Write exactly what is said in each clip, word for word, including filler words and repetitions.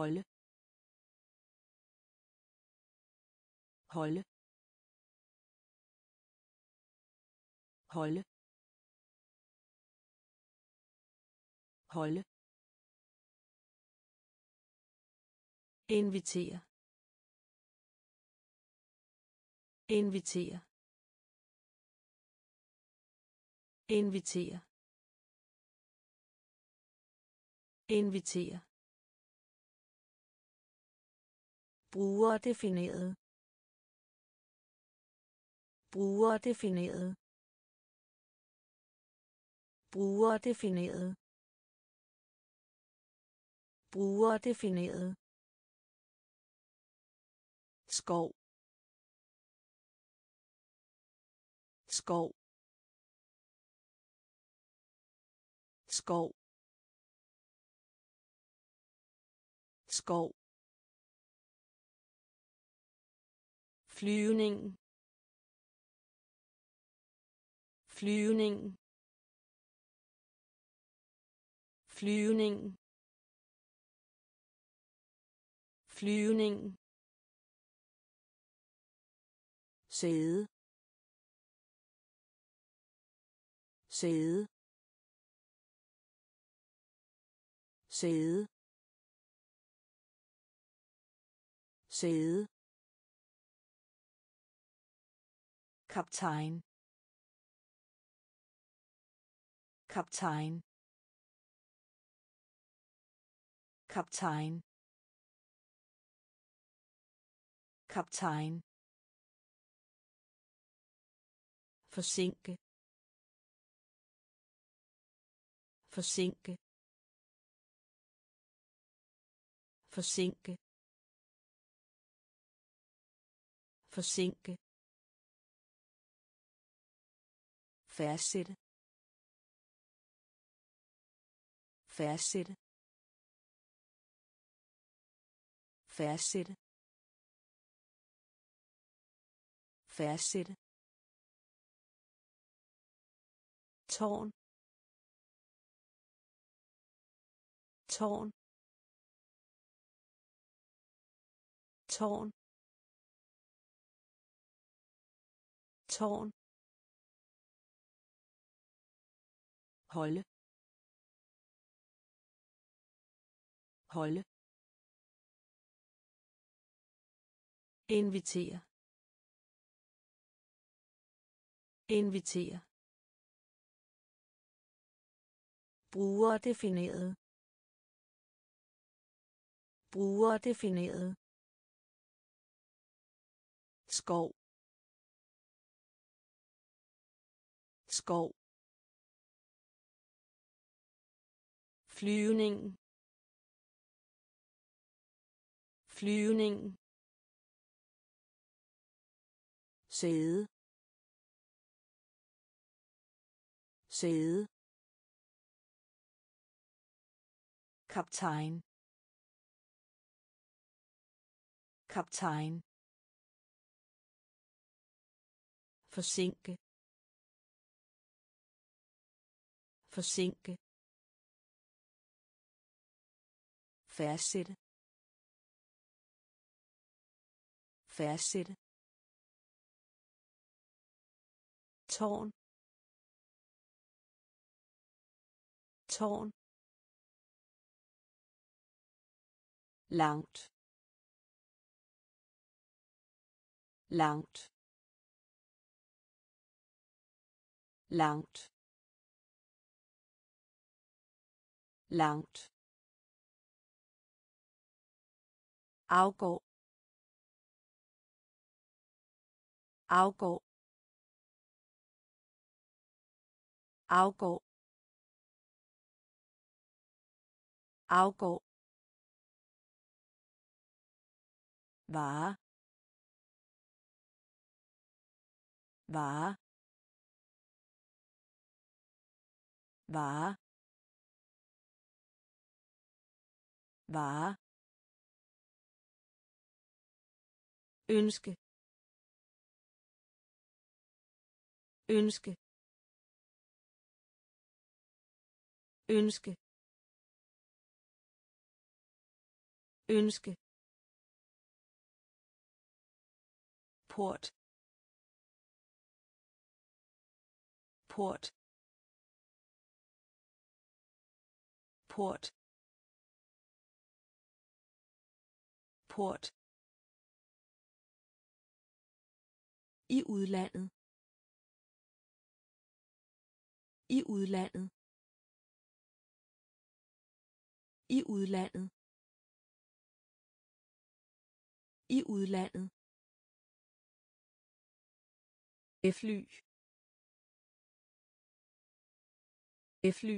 holde holde holde holde invitere invitere invitere invitere brugerdefineret brugerdefineret brugerdefineret brugerdefineret skov skov skov skov flyvning flyvning flyvning flyvning sæde sæde sæde sæde kaptajn kaptajn kaptajn kaptajn forsinke forsinke forsinke forsinke fastsætte fastsætte fastsætte fastsætte tårn tårn tårn tårn holde holde invitere invitere brugerdefineret brugerdefineret skov skov flyvning flyvning sæde sæde kaptajn kaptajn forsinke forsinke fastsætte fastsætte tårn tårn langt langt langt langt afgå afgå afgå afgå vare vare vare vare ønske ønske ønske ønske, port, port, port, port, i udlandet, i udlandet, i udlandet, i udlandet, fly, fly,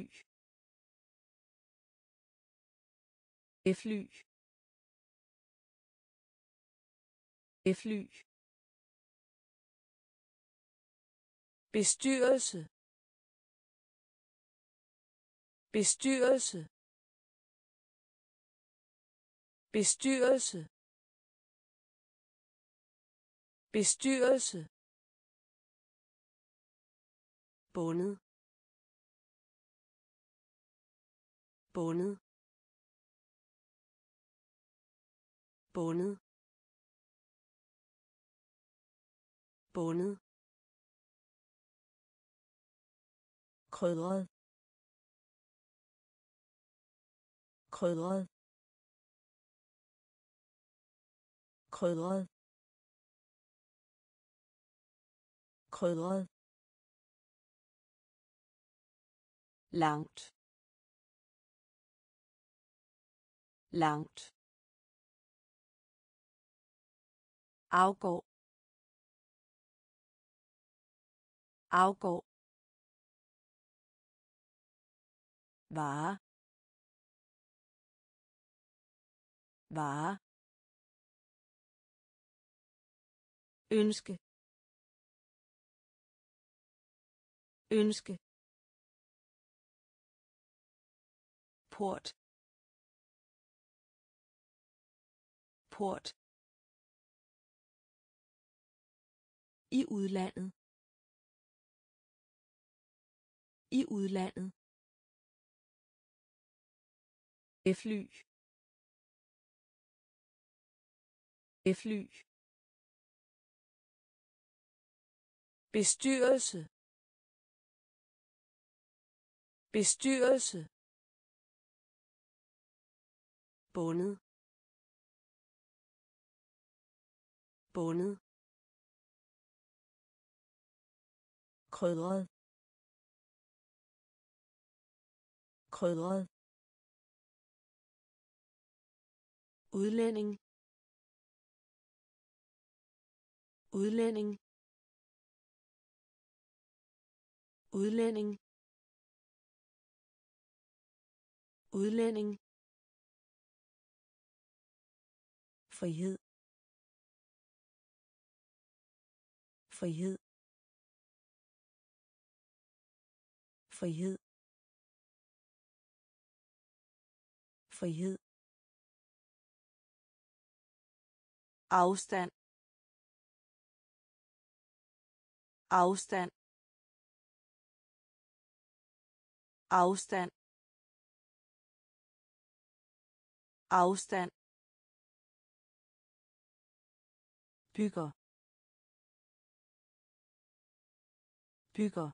fly, fly, bestyrelse, bestyrelse, bestyrelse, bestyrelse, bundet, bundet, bundet, bundet, krydret, krydret, krydret, krydret, langt, langt, afgår, afgår, vare, vare, ønske, ønske, port, port, i udlandet, i udlandet, fly, fly, bestyrelse, bestyrelse, bundet, bundet, krydret, krydret, udlænding, udlænding, udlænding, udlænding, frihed, frihed, frihed, frihed, afstand, afstand, afstand, afstand, bygger, bygger,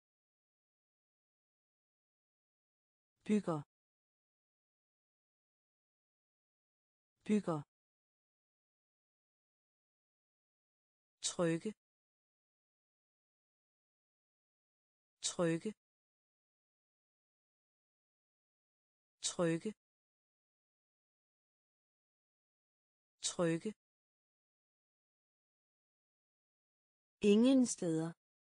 bygger, bygger, trykke, trykke, trykke, trykke, ingen steder,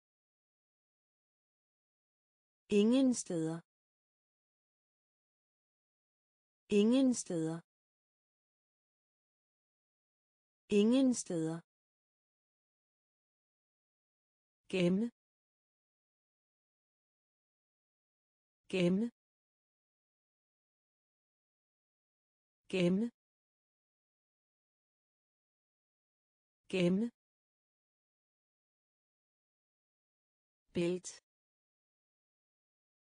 ingen steder, ingen steder, ingen steder, gemme, gemme, gemme, gemme, bælt,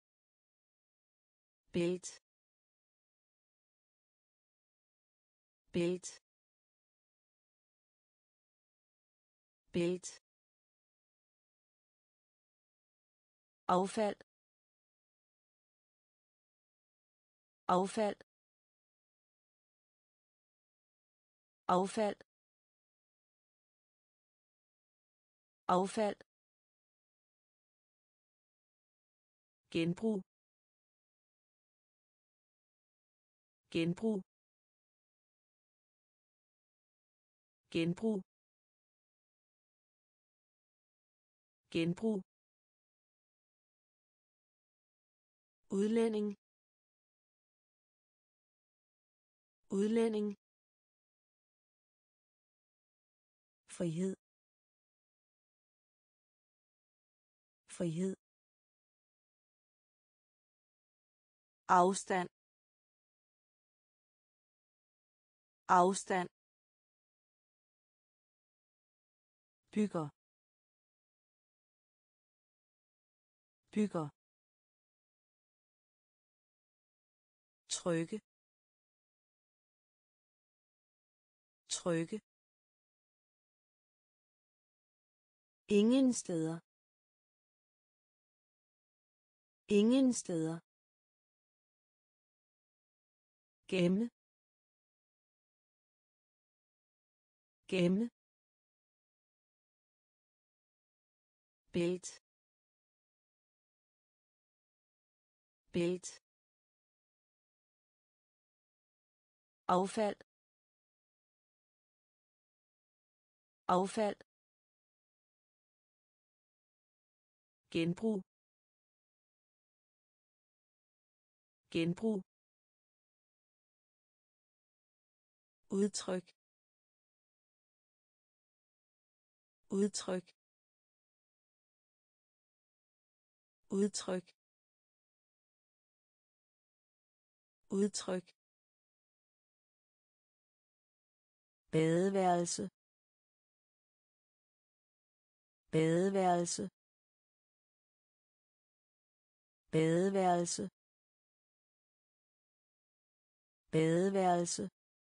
bælt, bælt bælt affald affald affald affald genbrug genbrug genbrug genbrug udlænding udlænding frihed frihed afstand afstand bygger bygger trykke trykke ingen steder ingen steder gemme gemme bælt bælt affald affald genbrug genbrug udtryk udtryk udtryk udtryk badeværelse badeværelse badeværelse badeværelse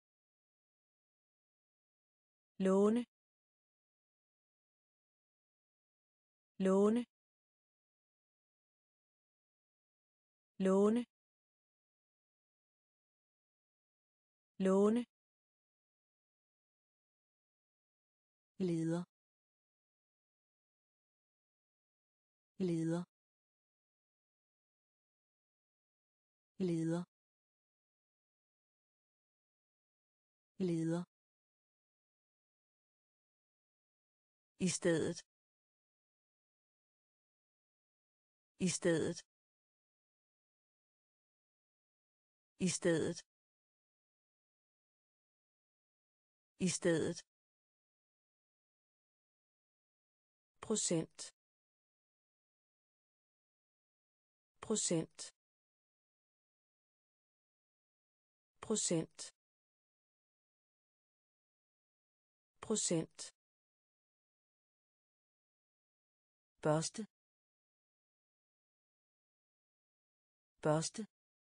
låne låne låne låne leder leder leder leder i stedet i stedet i stedet i stedet procent procent procent procent børste børste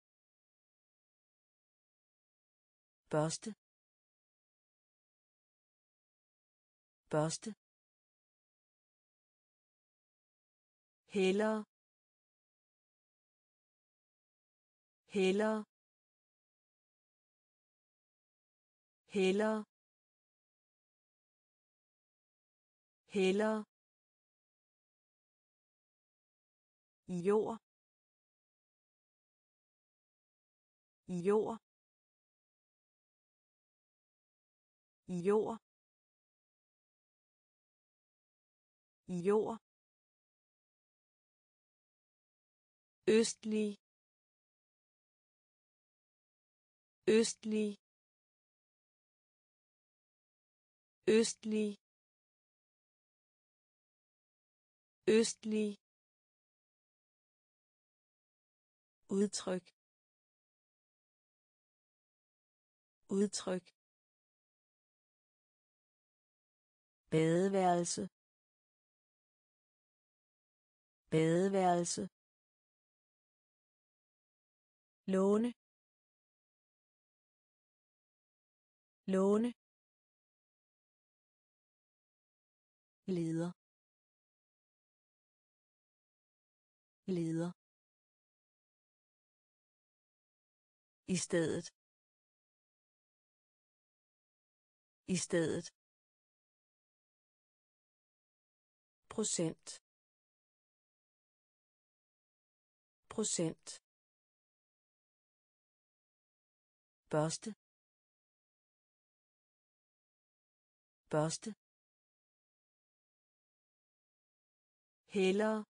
børste børste hellere hellere hellere hellere jord jord jord jord østlig østlig østlig østlig udtryk udtryk badeværelse badeværelse låne låne, leder, leder, i stedet, i stedet, procent, procent, børste, børste, hellere,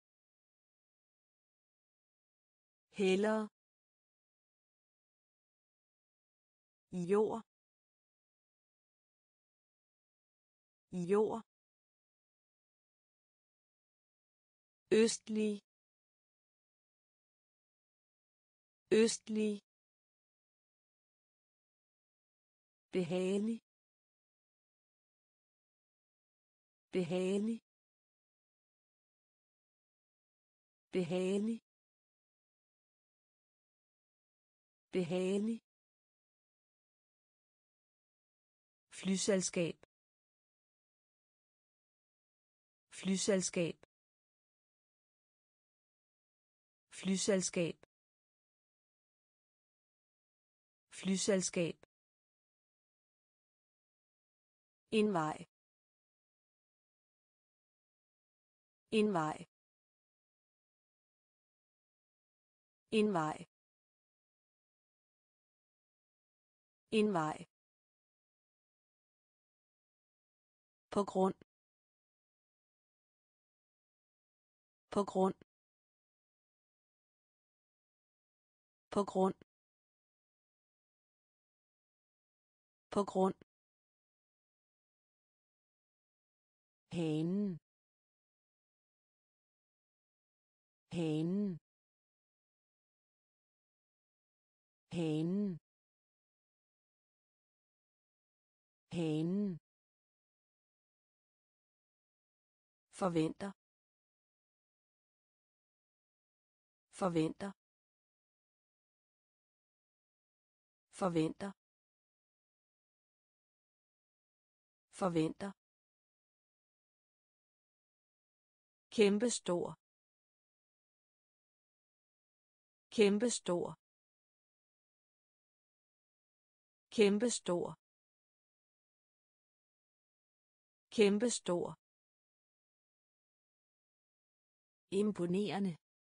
hellere, jord, jord, østlig, østlig, behagelig, behagelig, behagelig, behagelig, flyselskab, flyselskab, flyselskab, flyselskab, en vej, en vej, en vej, en vej, på grund, på grund, på grund, på grund, hanen, hanen, hanen, hanen, forventer, forventer, forventer, forventer, kæmpestor, kæmpestor, kæmpestor, kæmpestor, imponerende,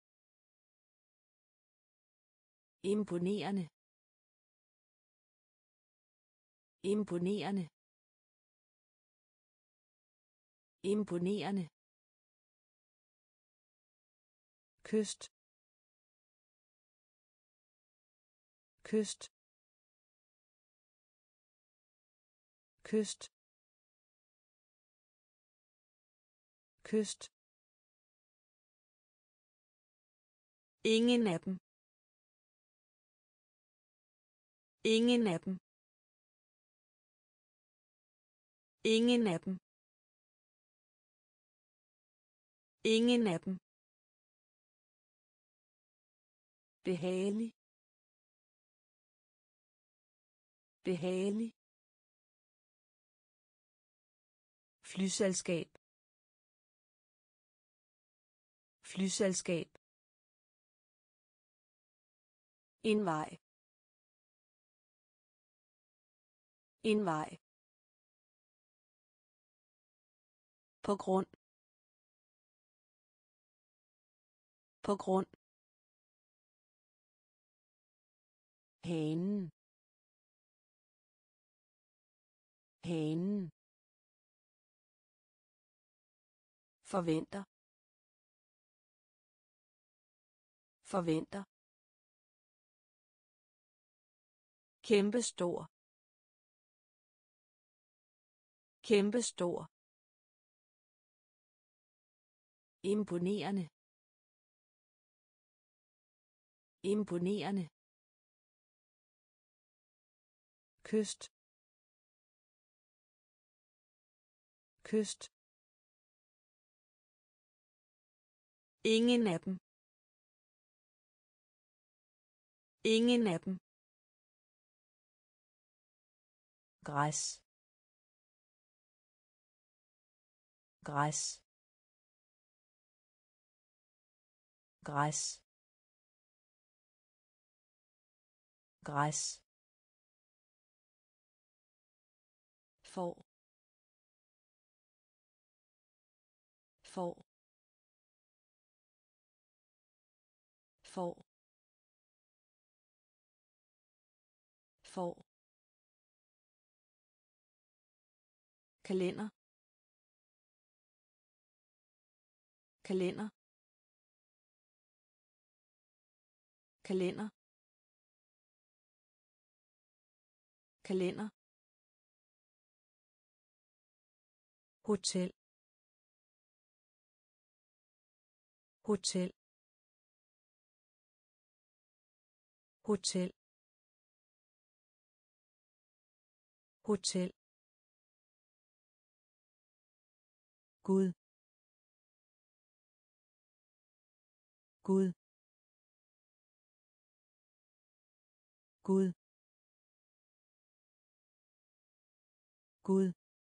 imponerende, imponerende, imponerende, kyst, kyst, kyst, kyst, ingen af dem, ingen af dem, ingen af dem, ingen af dem, behagelig, behagelig, flyselskab, flyselskab, en vej, en vej, på grund, på grund, hanen, hanen, forventer, forventer, kæmpestor, kæmpestor, imponerende, imponerende, kyst, kyst, ingen af dem, ingen af dem, græs græs græs græs for for for for kalender kalender kalender kalender hotel hotel hotel hotel Gud Gud Gud Gud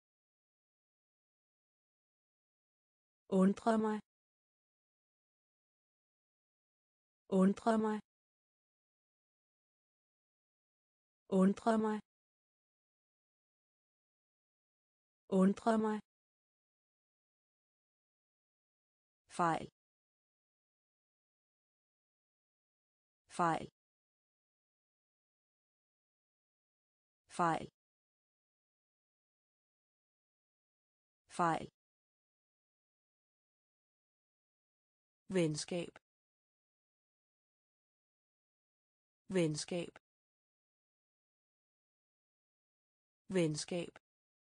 undre mig undre mig undre mig undre mig fejl fejl fejl fejl venskab venskab venskab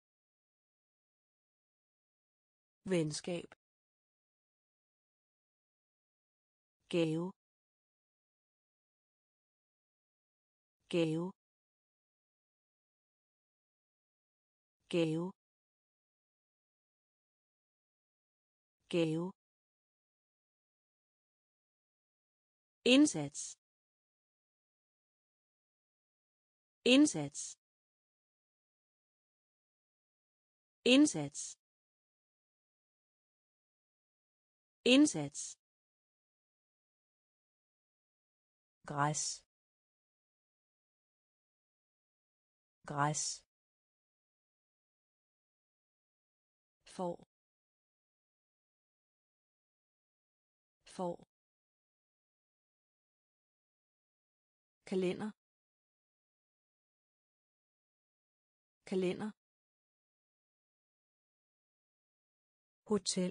venskab gave gave gave gave indsats indsats indsats indsats græs græs for for kalender kalender hotel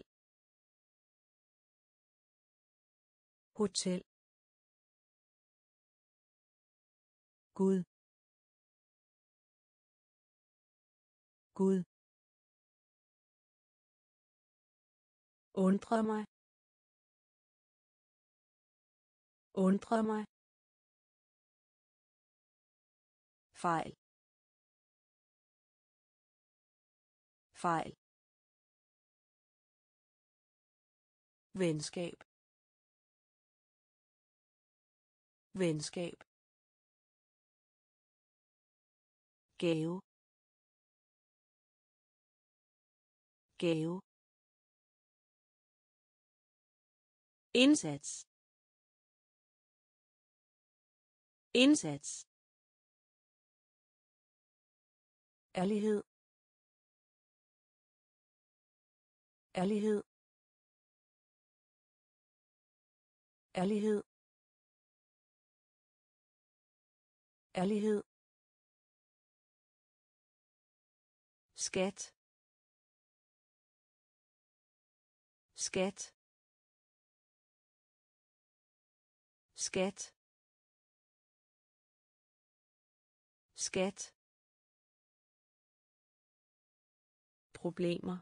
hotel Gud Gud undre mig undre mig fejl fejl venskab venskab gave gave indsats indsats ærlighed ærlighed ærlighed ærlighed skat skat skat skat problemer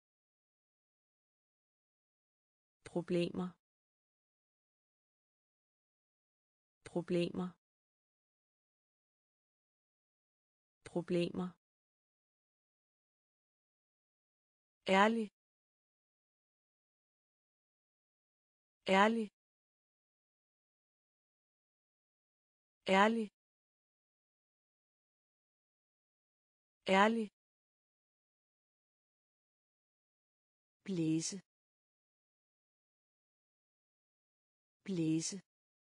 problemer problemer problemer ærlig ærlig ærlig ærlig, blæse, blæse,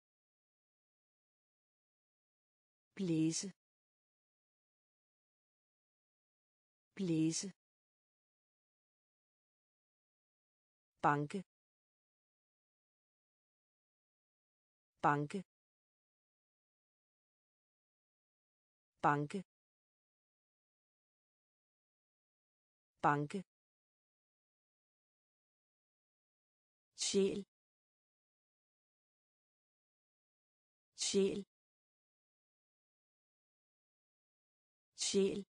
blæse, blæse, banke, banke, banke, banke, sjæl, sjæl, sjæl,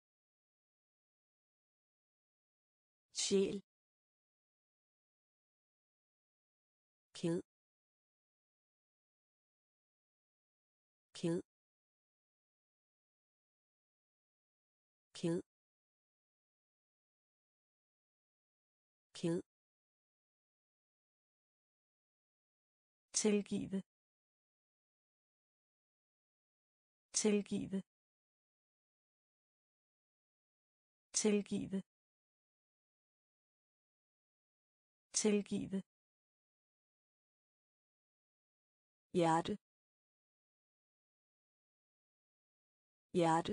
sjæl, ked, ked, ked, ked, tilgive, tilgive, tilgive, tilgive, hjerte, hjerte,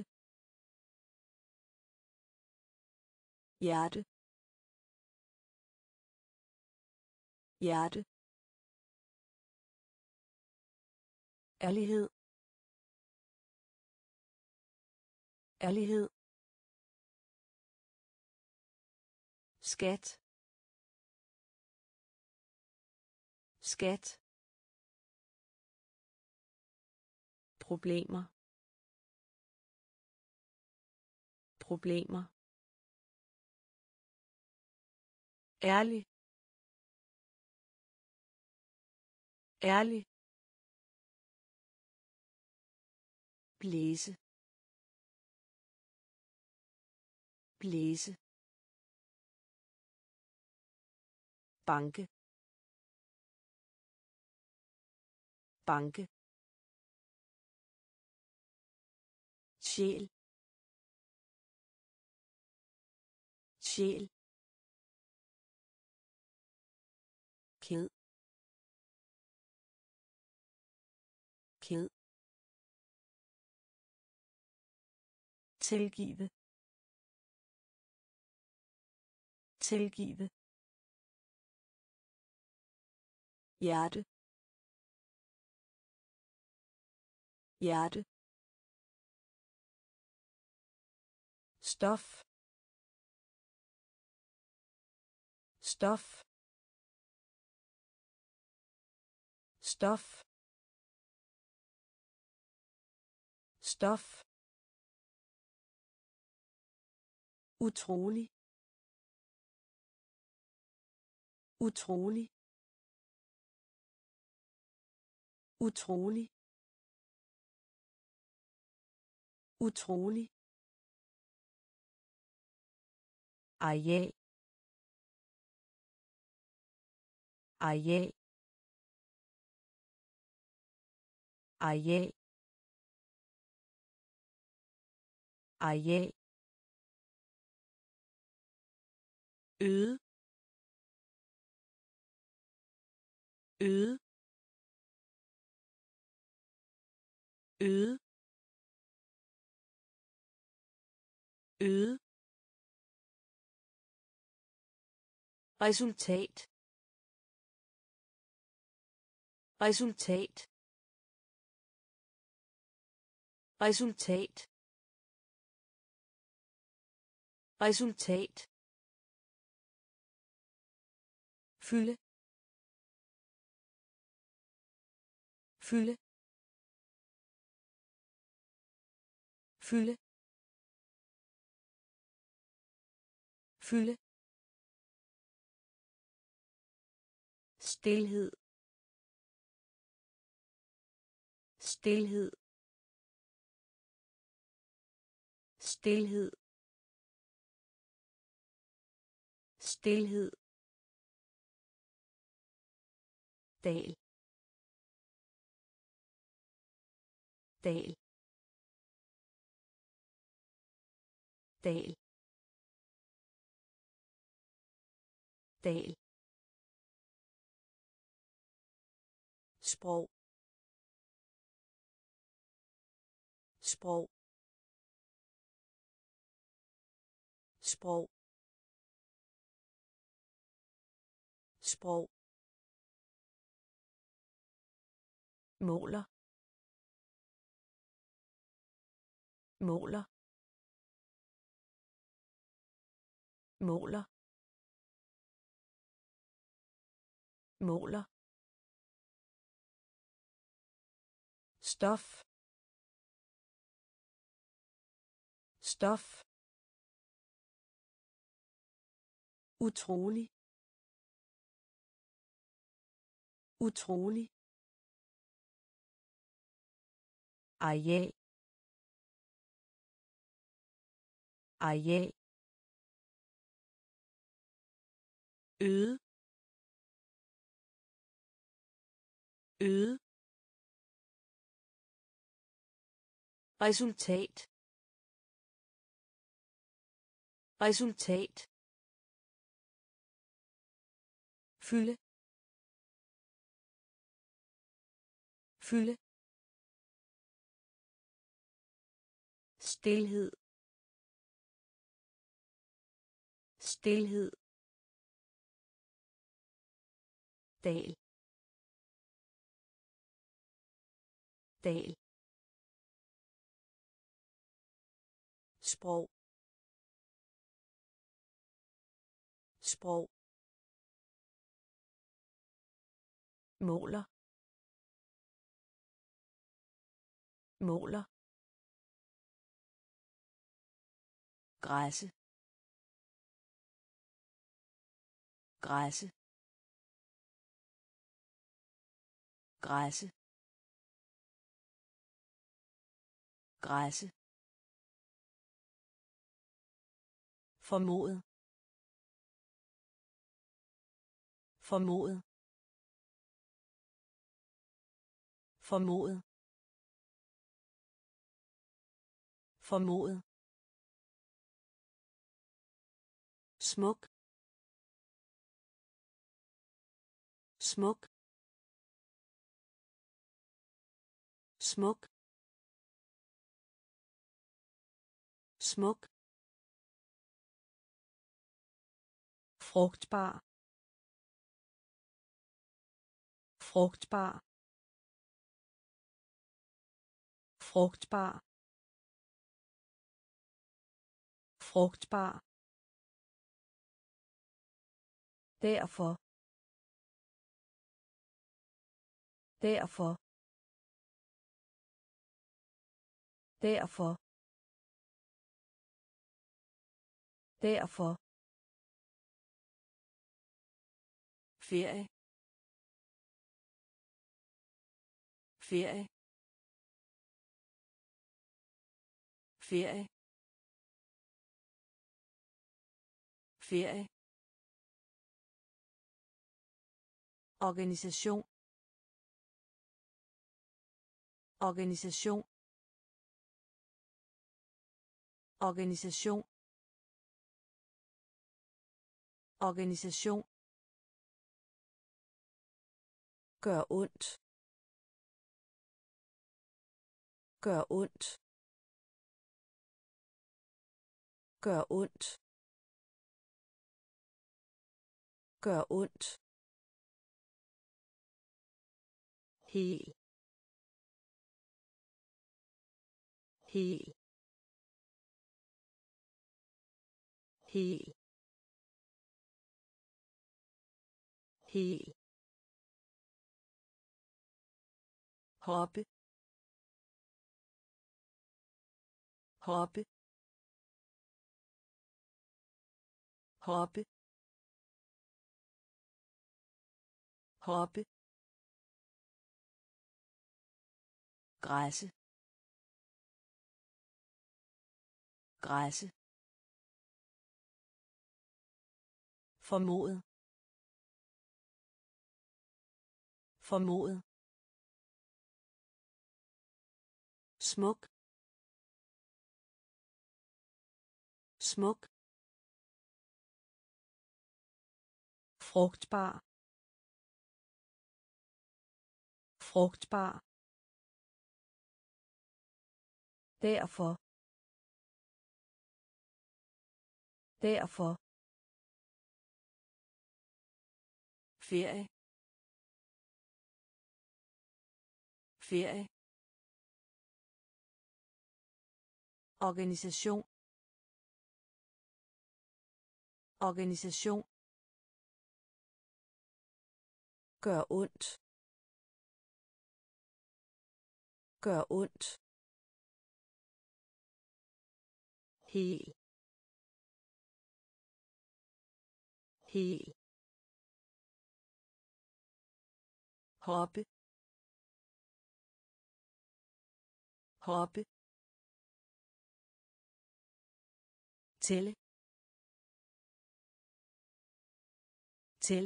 hjerte, hjerte, ærlighed, ærlighed, skat, skat, problemer, problemer, ærlig, ærlig, blæse, blæse, banke, banke, sjæl, sjæl, ked, ked, tilgive, tilgive, hjerte, hjerte, stof, stof, stof, stof, utrolig, utrolig, utrolig, utrolig, areal, areal, areal, areal, øde, øde, øde, øde, resultat, resultat, resultat, resultat, fylde, fylde, fylde, fylde, stilhed, stilhed, stilhed, stilhed, dal, dal, dal dal sprog sprog sprog sprog måler måler måler måler stof stof utrolig utrolig areal areal øde øde resultat resultat fylde fylde stilhed stilhed dal dal sprog sprog måler måler græsse græsse græsse græsse formodet formodet formodet formodet smuk smuk smuk smuk frugtbar frugtbar frugtbar frugtbar derfor derfor derfor derfor ferie ferie ferie ferie organisation organisation organisation organisation gør ondt gør ondt gør ondt gør ondt hel hel hel hel hoppe hoppe hoppe hoppe græsse græsse formodet formodet smuk smuk, frugtbar, frugtbar, derfor, derfor, ferie, ferie, organisation, organisation, gør ondt, gør ondt, hel, hel, hoppe, hoppe, tælle, tælle,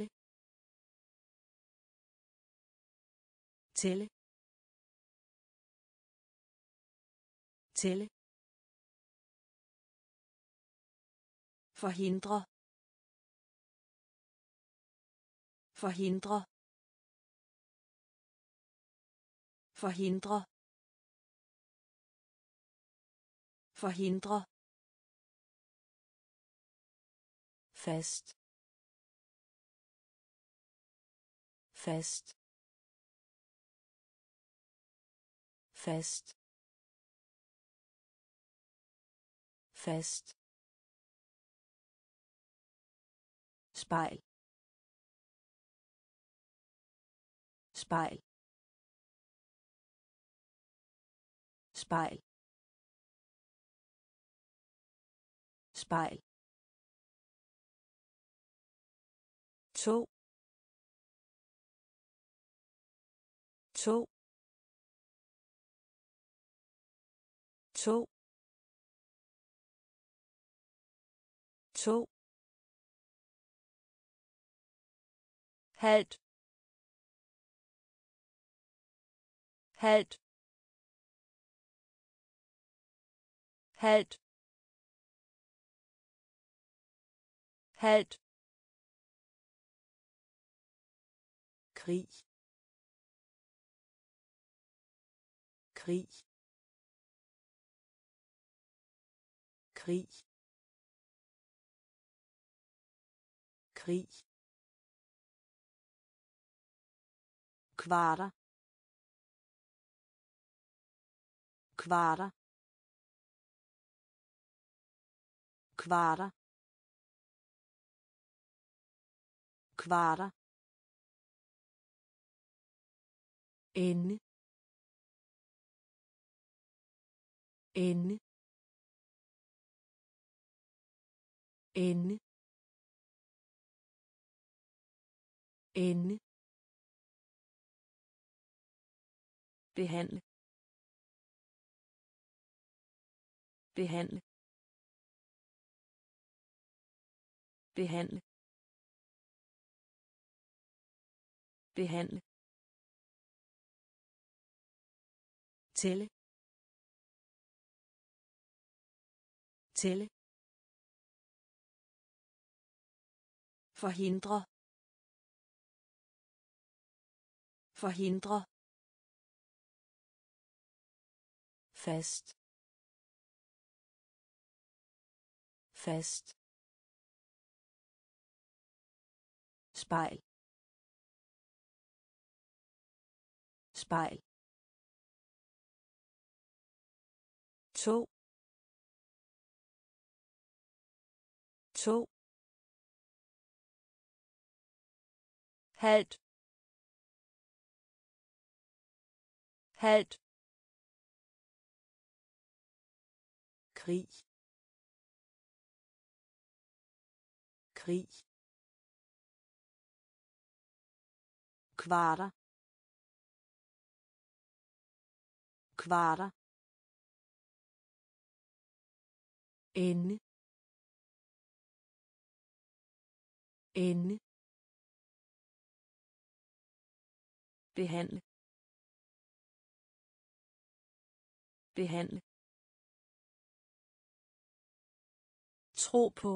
tælle, tælle, forhindre, forhindre, forhindre, forhindre, fast, fast, fast, fast, spejl, spejl, spejl, spejl, to, to, to, to, halvt, halvt, halvt, halvt, krig, krig, krig, krig, kvarter, kvarter, kvarter, kvarter, ende, ende, ende, ende, behandle, behandle, behandle, behandle, tælle, tælle, forhindre, forhindre, fast, fast, spejl, spejl, to, to, halvt, halvt, krig, krig, kvarter, kvarter, ende, ende, behandle, behandle, tro på,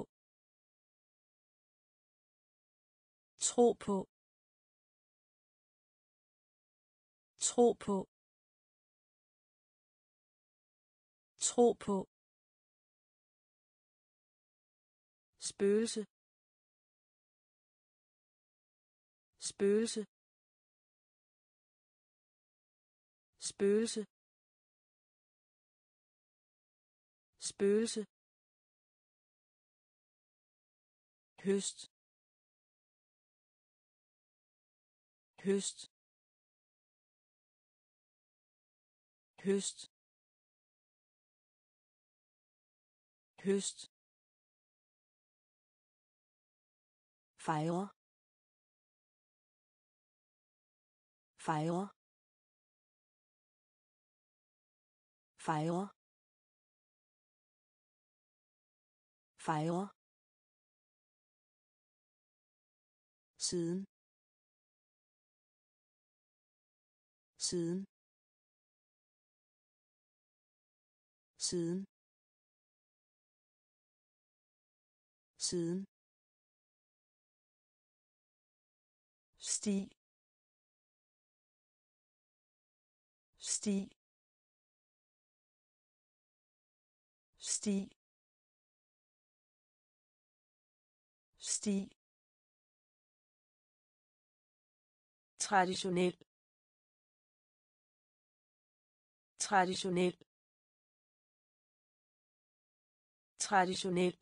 tro på, tro på, tro på, spøgelse, spøgelse, spøgelse, spøgelse, høst, høst, høst, høst, fejre, fejre, fejre, fejre, siden, siden, siden, siden, sti, sti, sti, sti, traditionel, traditionel, traditionel,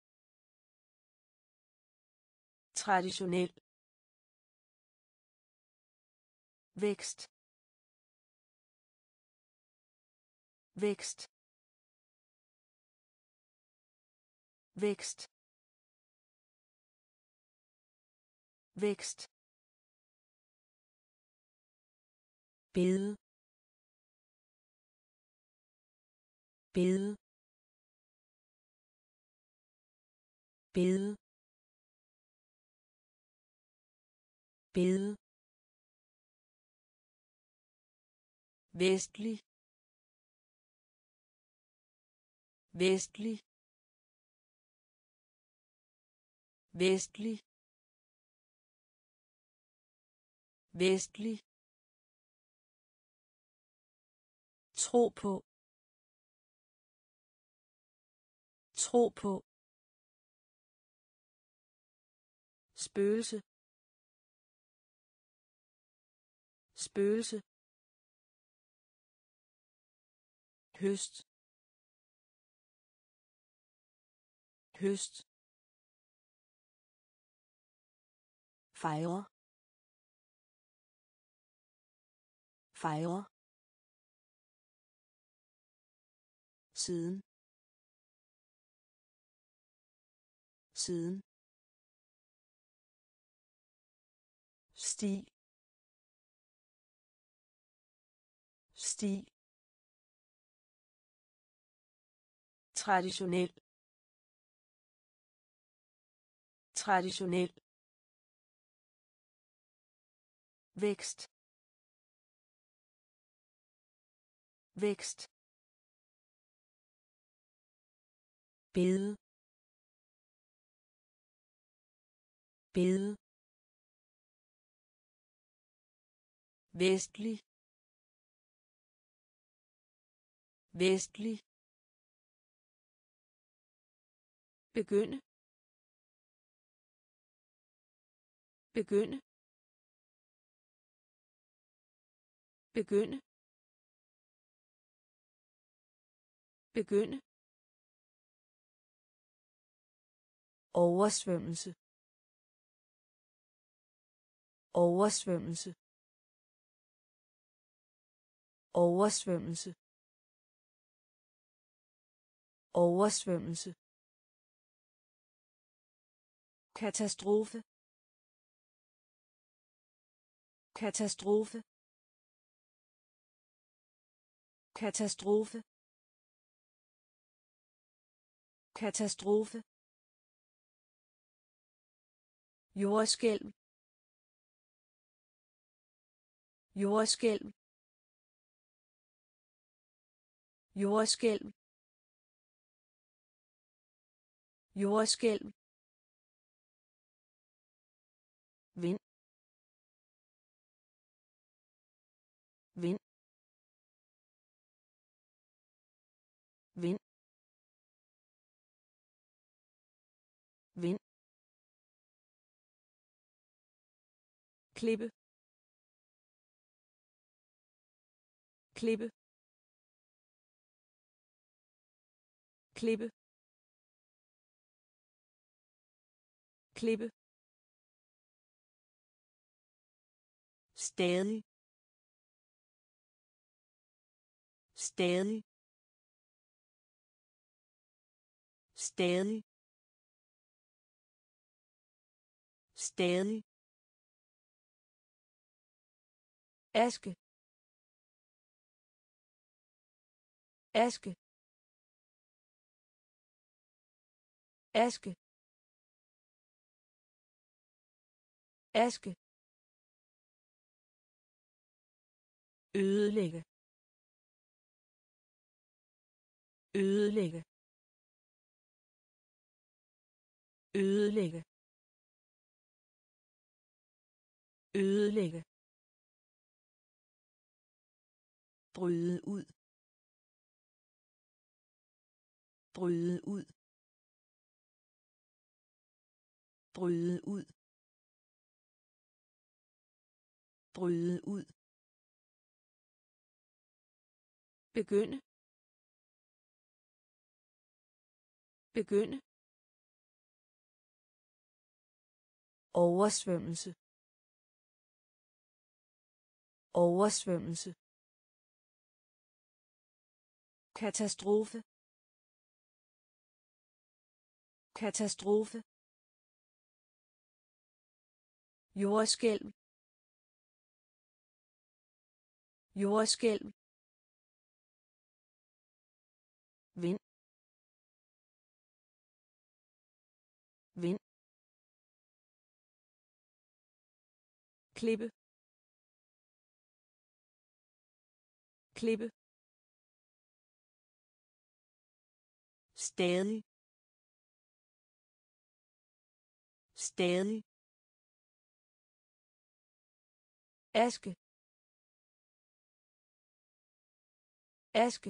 traditionel, vækst, vækst, vækst, vækst, bede, bede, bede, bede, vestlig, vestlig, vestlig, vestlig, tro på, tro på, spøgelse, spøgelse, høst, høst, fejre, fejre, siden, siden, sti, sti, traditionel, traditionel, vækst, vækst, bede, bede, vestlig, vestlig, begynde, begynde, begynde, begynde, oversvømmelse, oversvømmelse, oversvømmelse, oversvømmelse, katastrofe, katastrofe, katastrofe, katastrofe, jordskælv, jordskælv, jordskælv, jordskælv, vind, vind, vind, vind, klippe, klippe, klippe, klippe, stadig, stadig, stadig, stadig, aske, aske, aske, aske, ødelægge, ødelægge, ødelægge, ødelægge, bryde ud, bryde ud, bryde ud, bryde ud, begynde, begynde, oversvømmelse, oversvømmelse, katastrofe, katastrofe, jordskælv, jordskælv, vind, vind, klippe, klippe, stadig, stadig, aske, aske,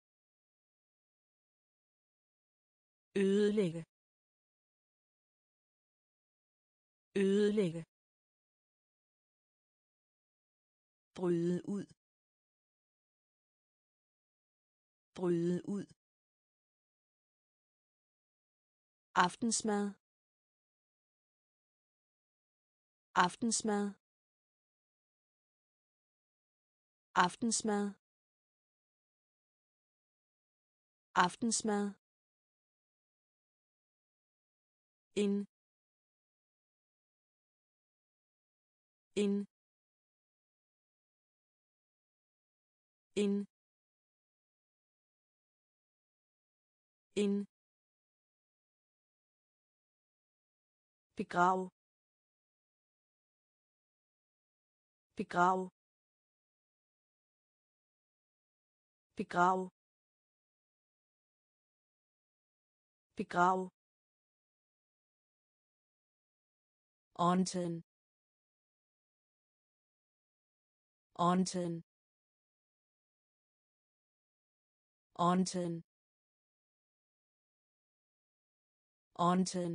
ødelægge, ødelægge, bryde ud, bryde ud, aftensmad, aftensmad, aftensmad, aftensmad, en, en, en, en, begrav, begrav, begrav, begrav, Onten, Onten, Onten, Onten,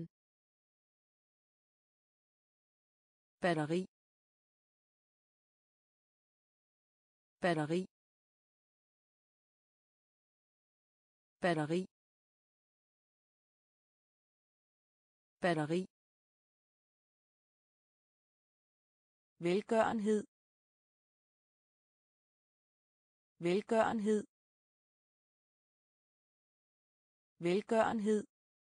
batteri, batteri, batteri, batteri, velgørenhed, velgørenhed, velgørenhed,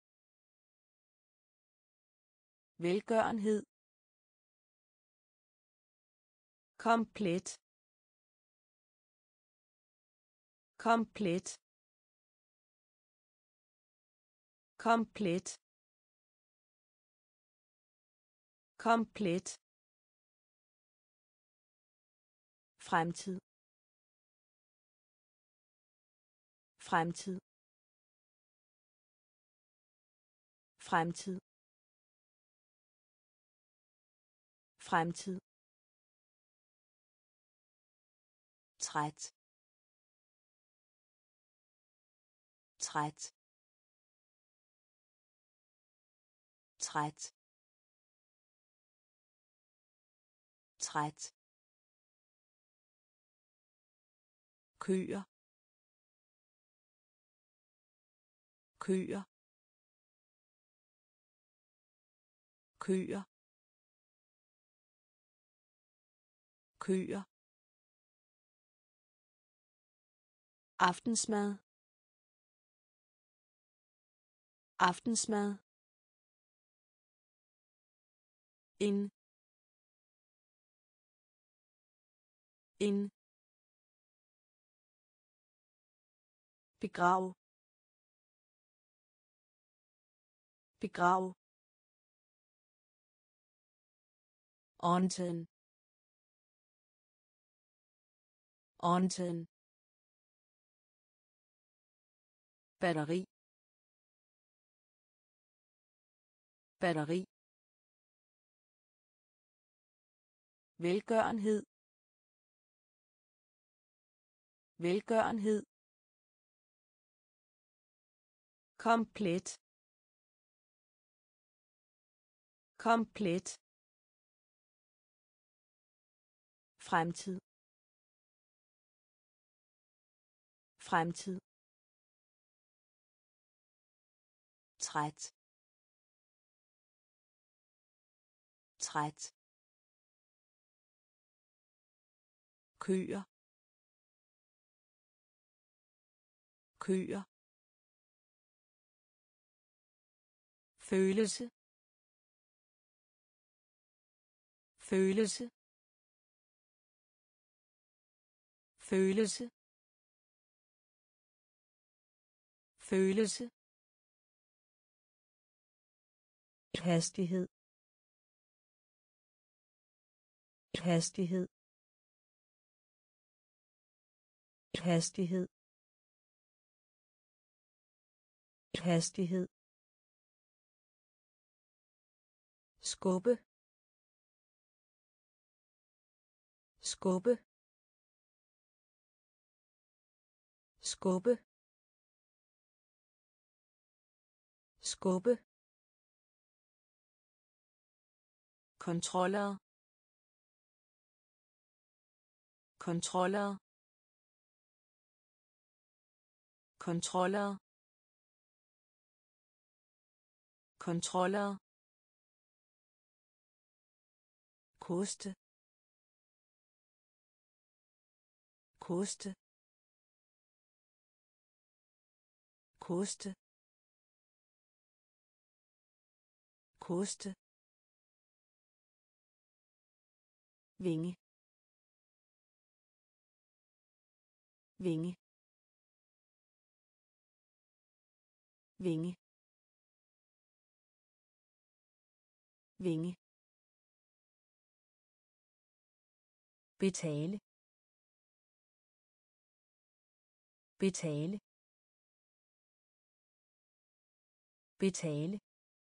velgørenhed, komplet, komplet, komplet, komplet, fremtid, fremtid, Fremtid. Fremtid. Træt. Træt. Træt. Træt. Køer. Køer. Køer. Køer. Aftensmad. Aftensmad. En. En. Begrav. Begrav. Undtagen. Undtagen. Batteri. Batteri. Velgørenhed. Velgørenhed. Komplet. Komplet. Fremtid. Fremtid. Træt. Træt. Køer. Køer. Følelse. Følelse. Følelse. Følelse. Hastighed. Hastighed. Hastighed. Hastighed. Skubbe. Skubbe. Skubbe. Skubbe. Kontroller. Kontroller. Kontroller. Kontroller. Koste. Koste. Koste. Koste. Vinge. Vinge. Vinge. Vinge. Betale. Betale. Betale.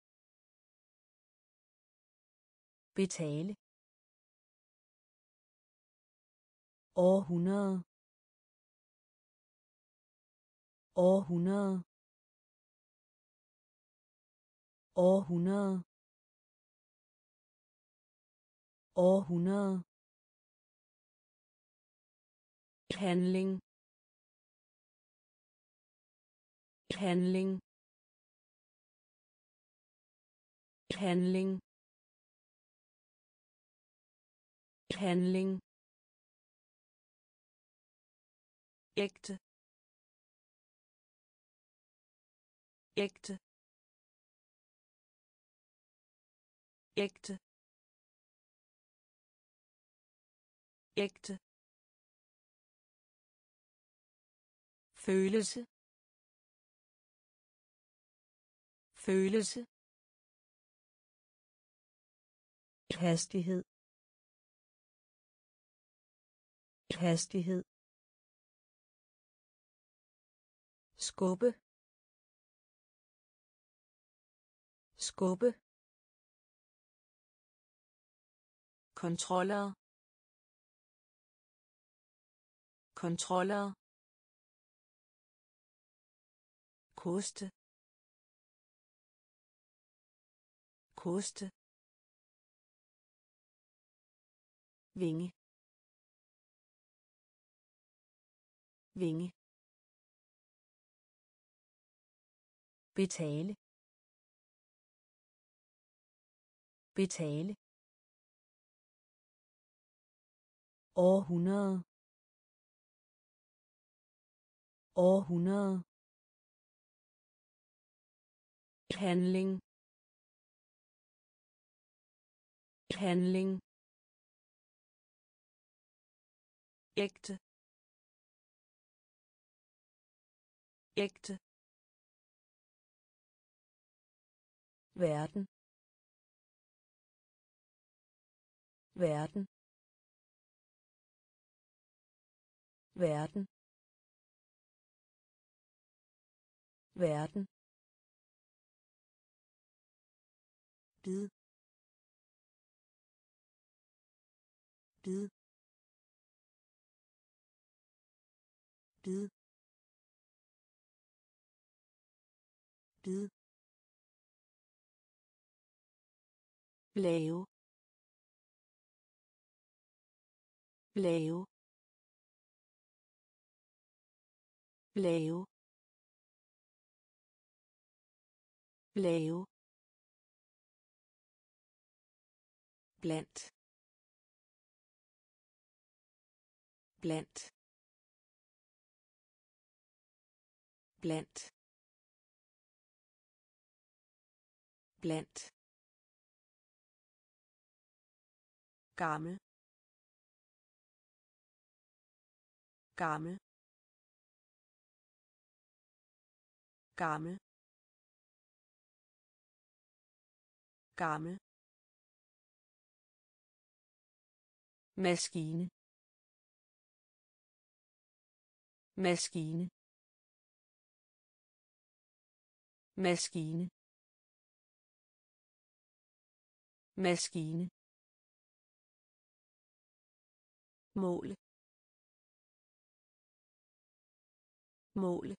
Betale. Århundrede. Århundrede. Århundrede. Århundrede. Handling. Handling. Handling. Handling. Ægte. Ægte. Ægte. Ægte. Følelse. Følelse. Hastighed. Hastighed. Skubbe. skubbe, kontroller, kontroller, koste, koste, vinge, vinge, betale, betale, århundrede, århundrede, handling, handling, ægte, ægte, verden, verden, verden, verden, bid, bid, bid, bid, lave, lave, lave, lave, blandt, blandt, blandt, blandt, gammel, gammel, gammel, gammel, maskine, maskine, maskine, maskine, måle, måle,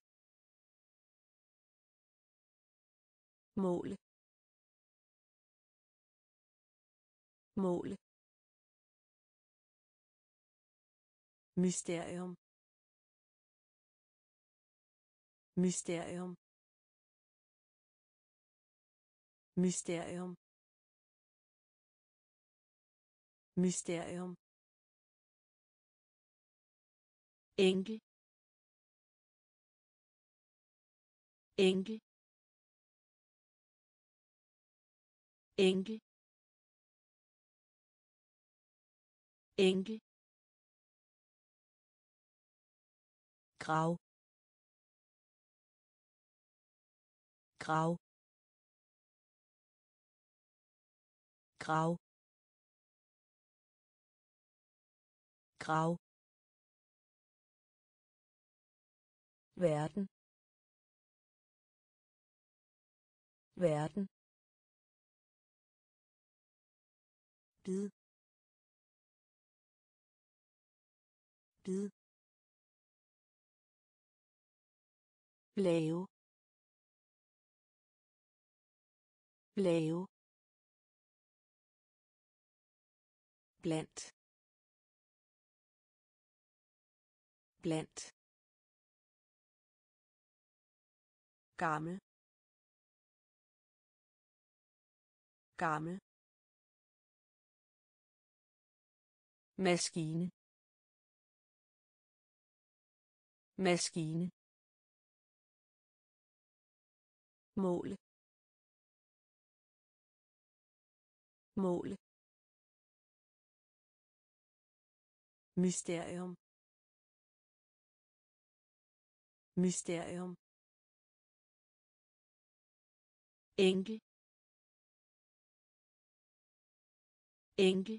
måle, måle, mysterium, mysterium, mysterium, mysterium, enkel, enkel, enkel, enkel, grav, grav, grav, grav, verden, verden, bid, bid, lave, lave, blandt, blandt, gammel, gammel, maskine, maskine, måle, måle, mysterium, mysterium, enkel, enkel,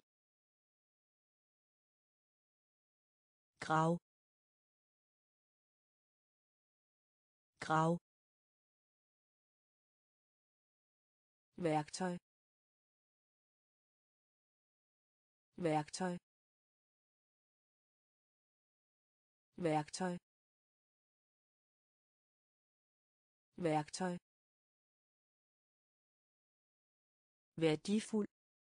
grav, grav, værktøj værktøj værktøj værktøj værdifuld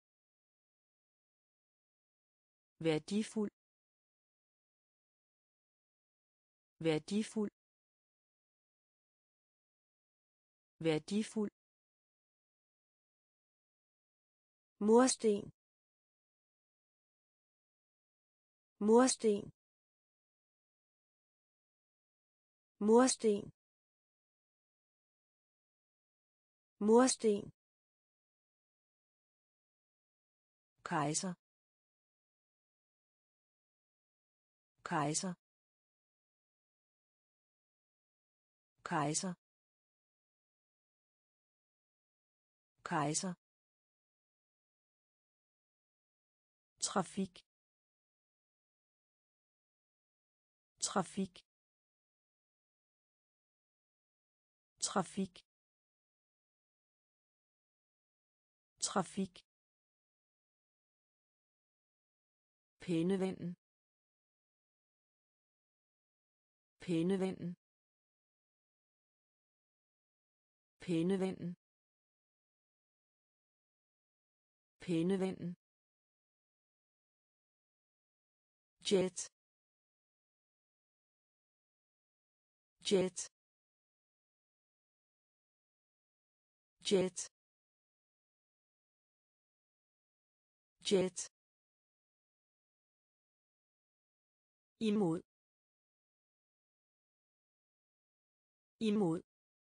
værdifuld værdifuld værdifuld mursten mursten mursten mursten kejser kejser kejser kejser trafik trafik trafik trafik pænevennen pænevennen pænevennen pænevennen jet jet jet jet imod imod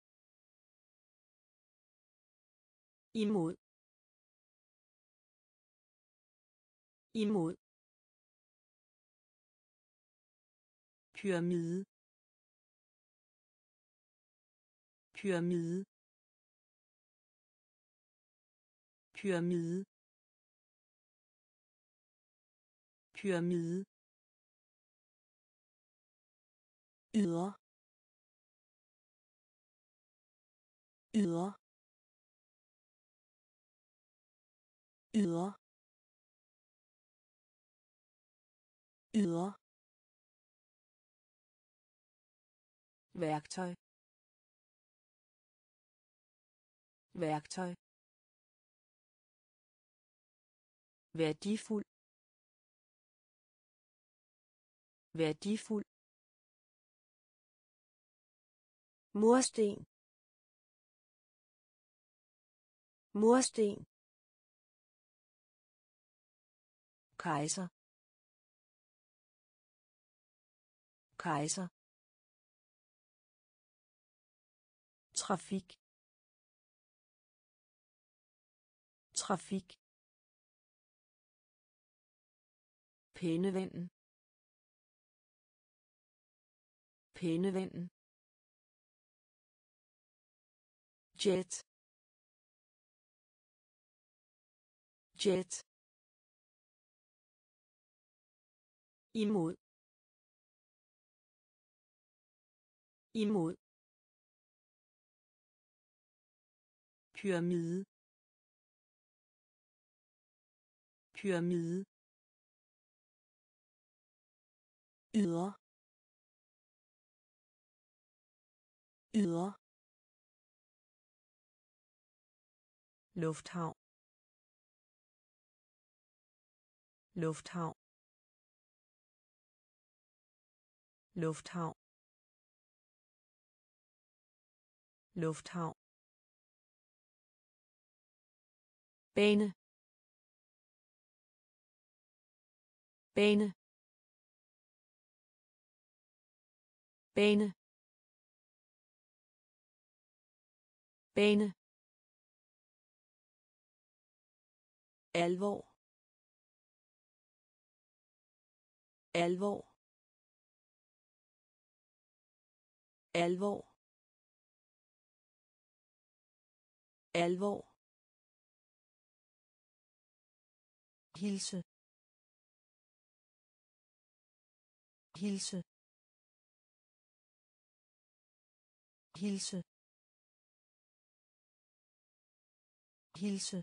imod imod pyramide pyramide pyramide pyramide yder yder yder yder værktøj værktøj værdifuld værdifuld mursten mursten kejser kejser trafik trafik pænevennen pænevennen jet jet imod imod pyramide pyramide yder yder lufthavn lufthavn lufthavn lufthavn bane bane bane bane alvor alvor alvor alvor hilse hilse hilse hilse,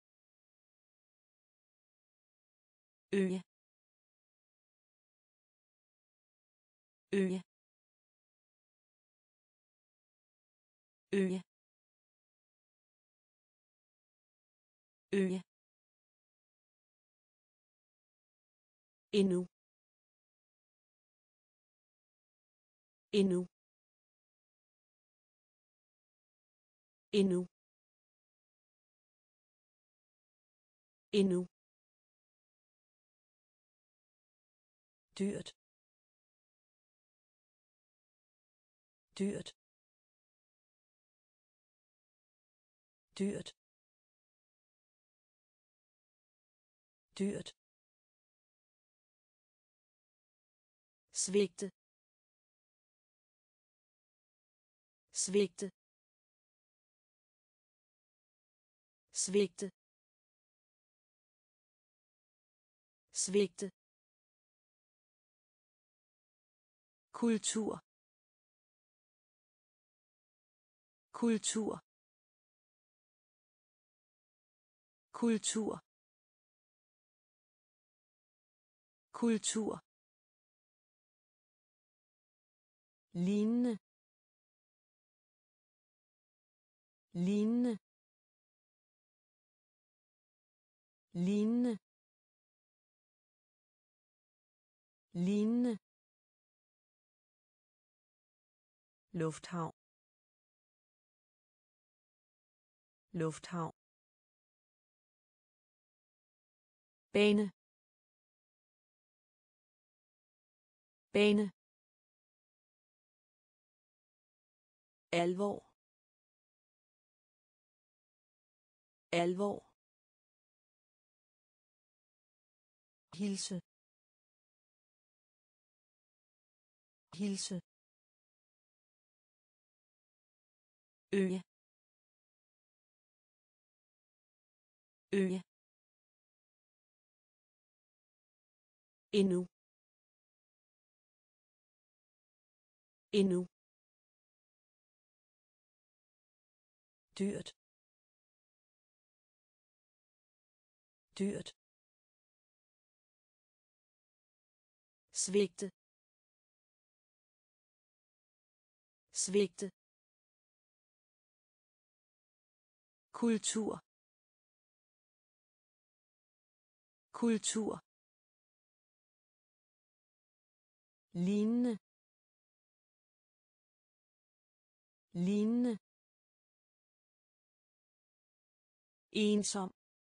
øje, øje, øje, øje, endnu, endnu, endnu, endnu, dyrt, dyrt, dyrt, dyrt, svigte, svigte, svigte, svigte, kultur, kultur, kultur, kultur, lignende, lignende, lignende, lignende, lufthavn, lufthavn, bane, bane, alvor, alvor, hilse, hilse, øje, øje, endnu, endnu, dyrt, dyrt, svigte, svigte, kultur, kultur, lignende, lignende, ensom,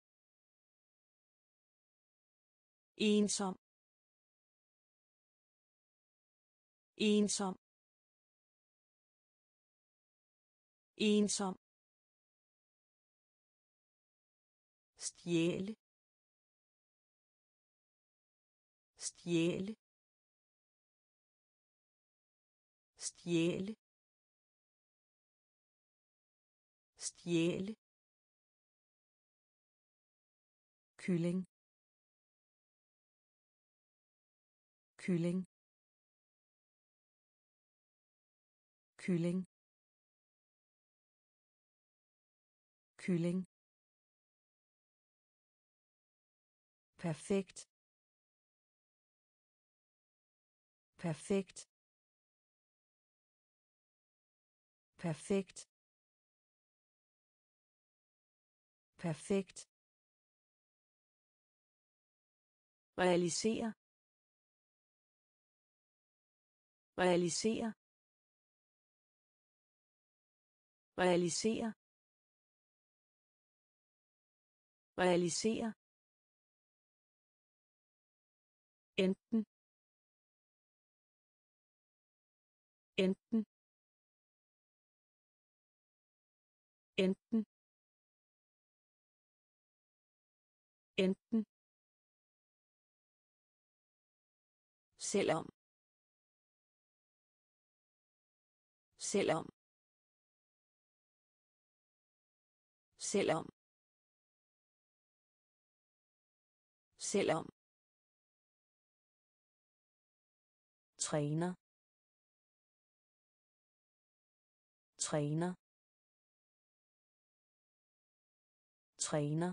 ensom, ensom, ensom, stjæle, stjæle, stjæle, stjæle, kylling, kylling, kylling, kylling, perfekt, perfekt, perfekt, perfekt, realisere, realisere, realisere, realisere, enten, enten, enten, enten, selvom, selvom, selvom, selvom, træner, træner, træner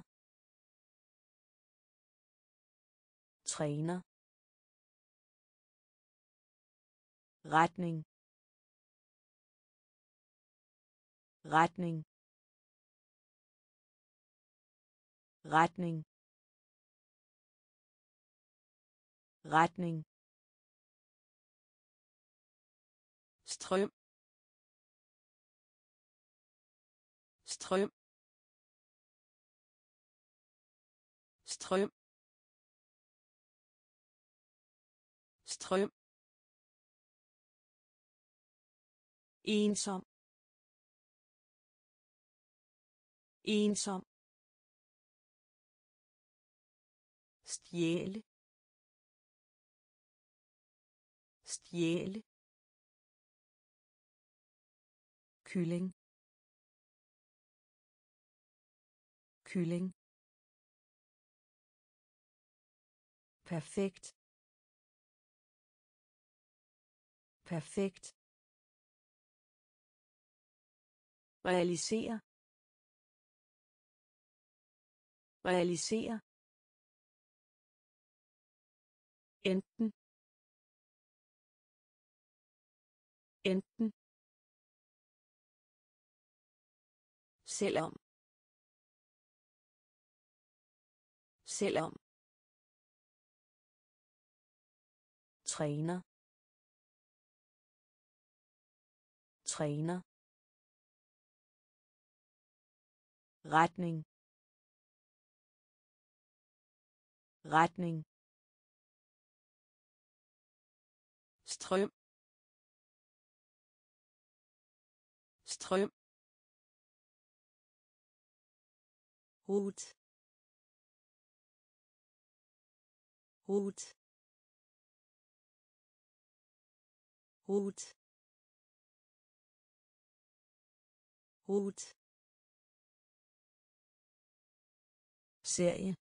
træner retning retning retning retning strøm strøm strøm strøm ensom ensom stjæle stjæle kylling kylling perfekt perfekt realisere realisere enten enten selvom selvom træner træner retning retning strøm strøm rut rut rut rut serie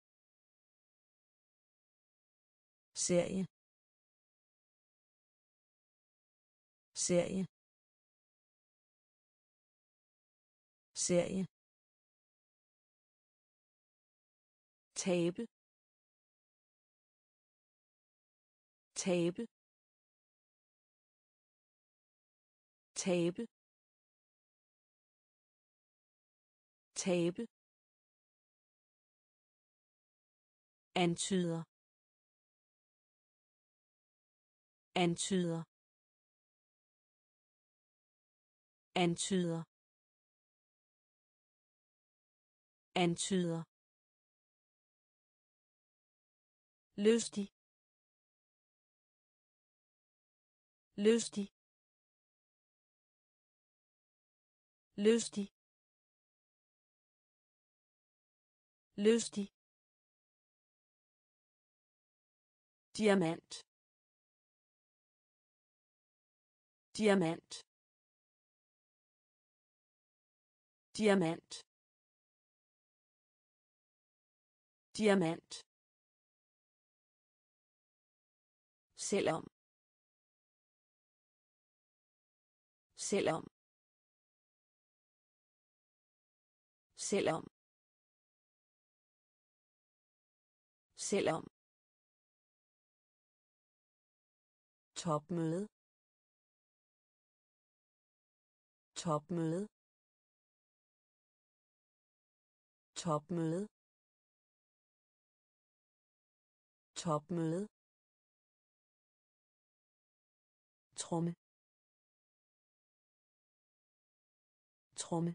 serie serie serie tabe tabe tabe tabe antyder antyder antyder antyder lystig lystig lystig lystig diamant diamant diamant diamant selvom selvom selvom selvom topmøde topmøde topmøde topmøde tromme tromme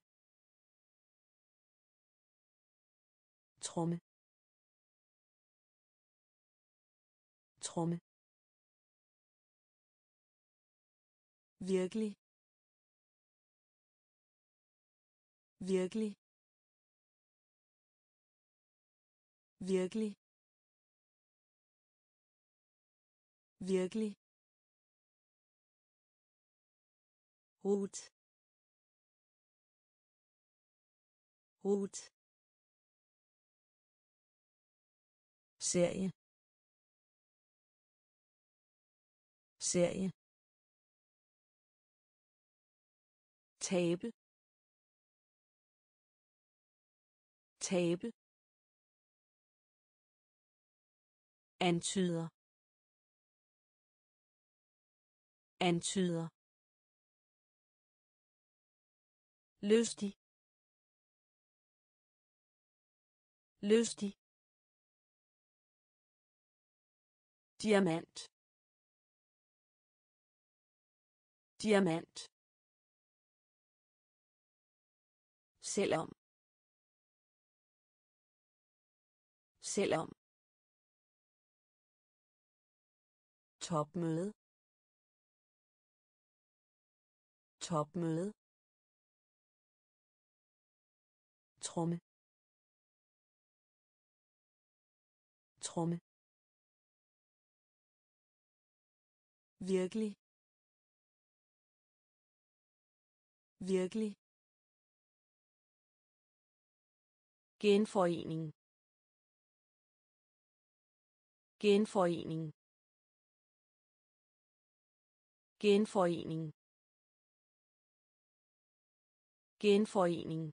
tromme tromme virkelig virkelig virkelig virkelig rut rut serie serie tabe tabe, antyder, antyder, lystig, lystig, diamant, diamant, selvom, selvom, topmøde, topmøde, tromme, tromme, virkelig, virkelig, genforening, genforening, genforening, genforening,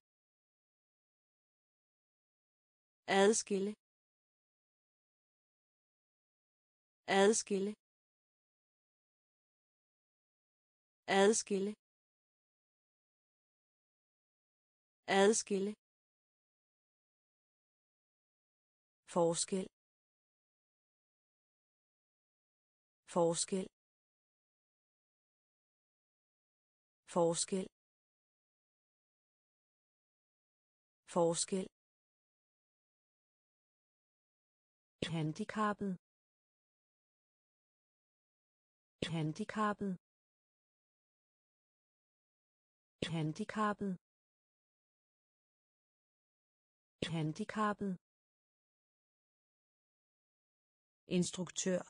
adskille, adskille, adskille, adskille, forskel, forskel, forskel, forskel, handicappet, handicappet, handicappet, handicappet, instruktør,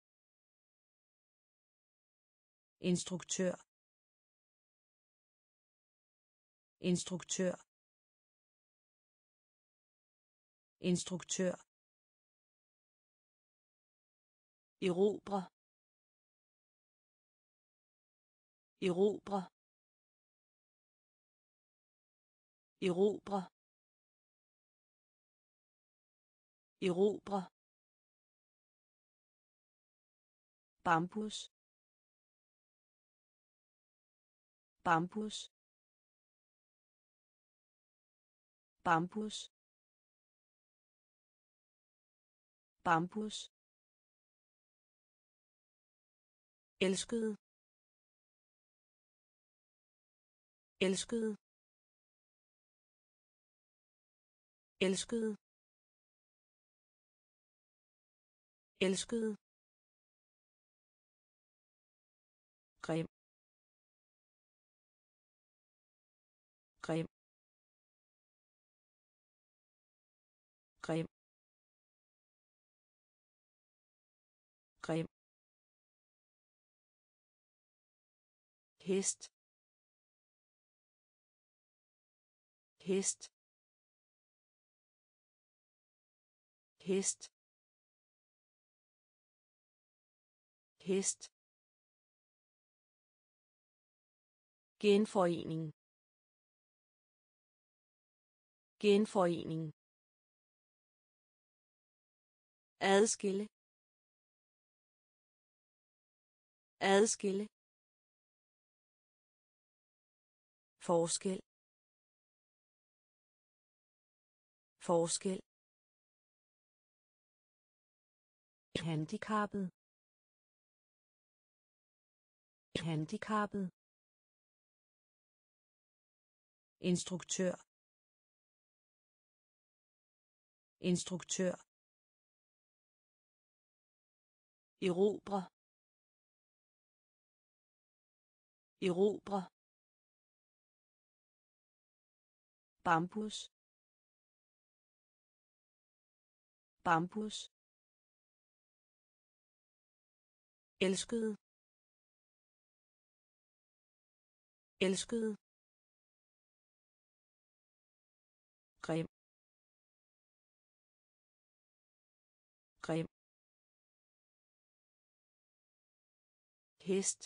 instruktør, instruktør, instruktør, erobre, erobre, erobre, erobre, bambus, bambus, bambus, bambus, elskede, elskede, elskede, elskede, grim, grim, grim, grim, hest, hest, hest, hest, genforening, genforening, adskille, adskille, forskel, forskel, handicappet, handicappet, instruktør, instruktør, erobre, erobre, bambus, bambus, elskede, elskede, grim, grim, hest,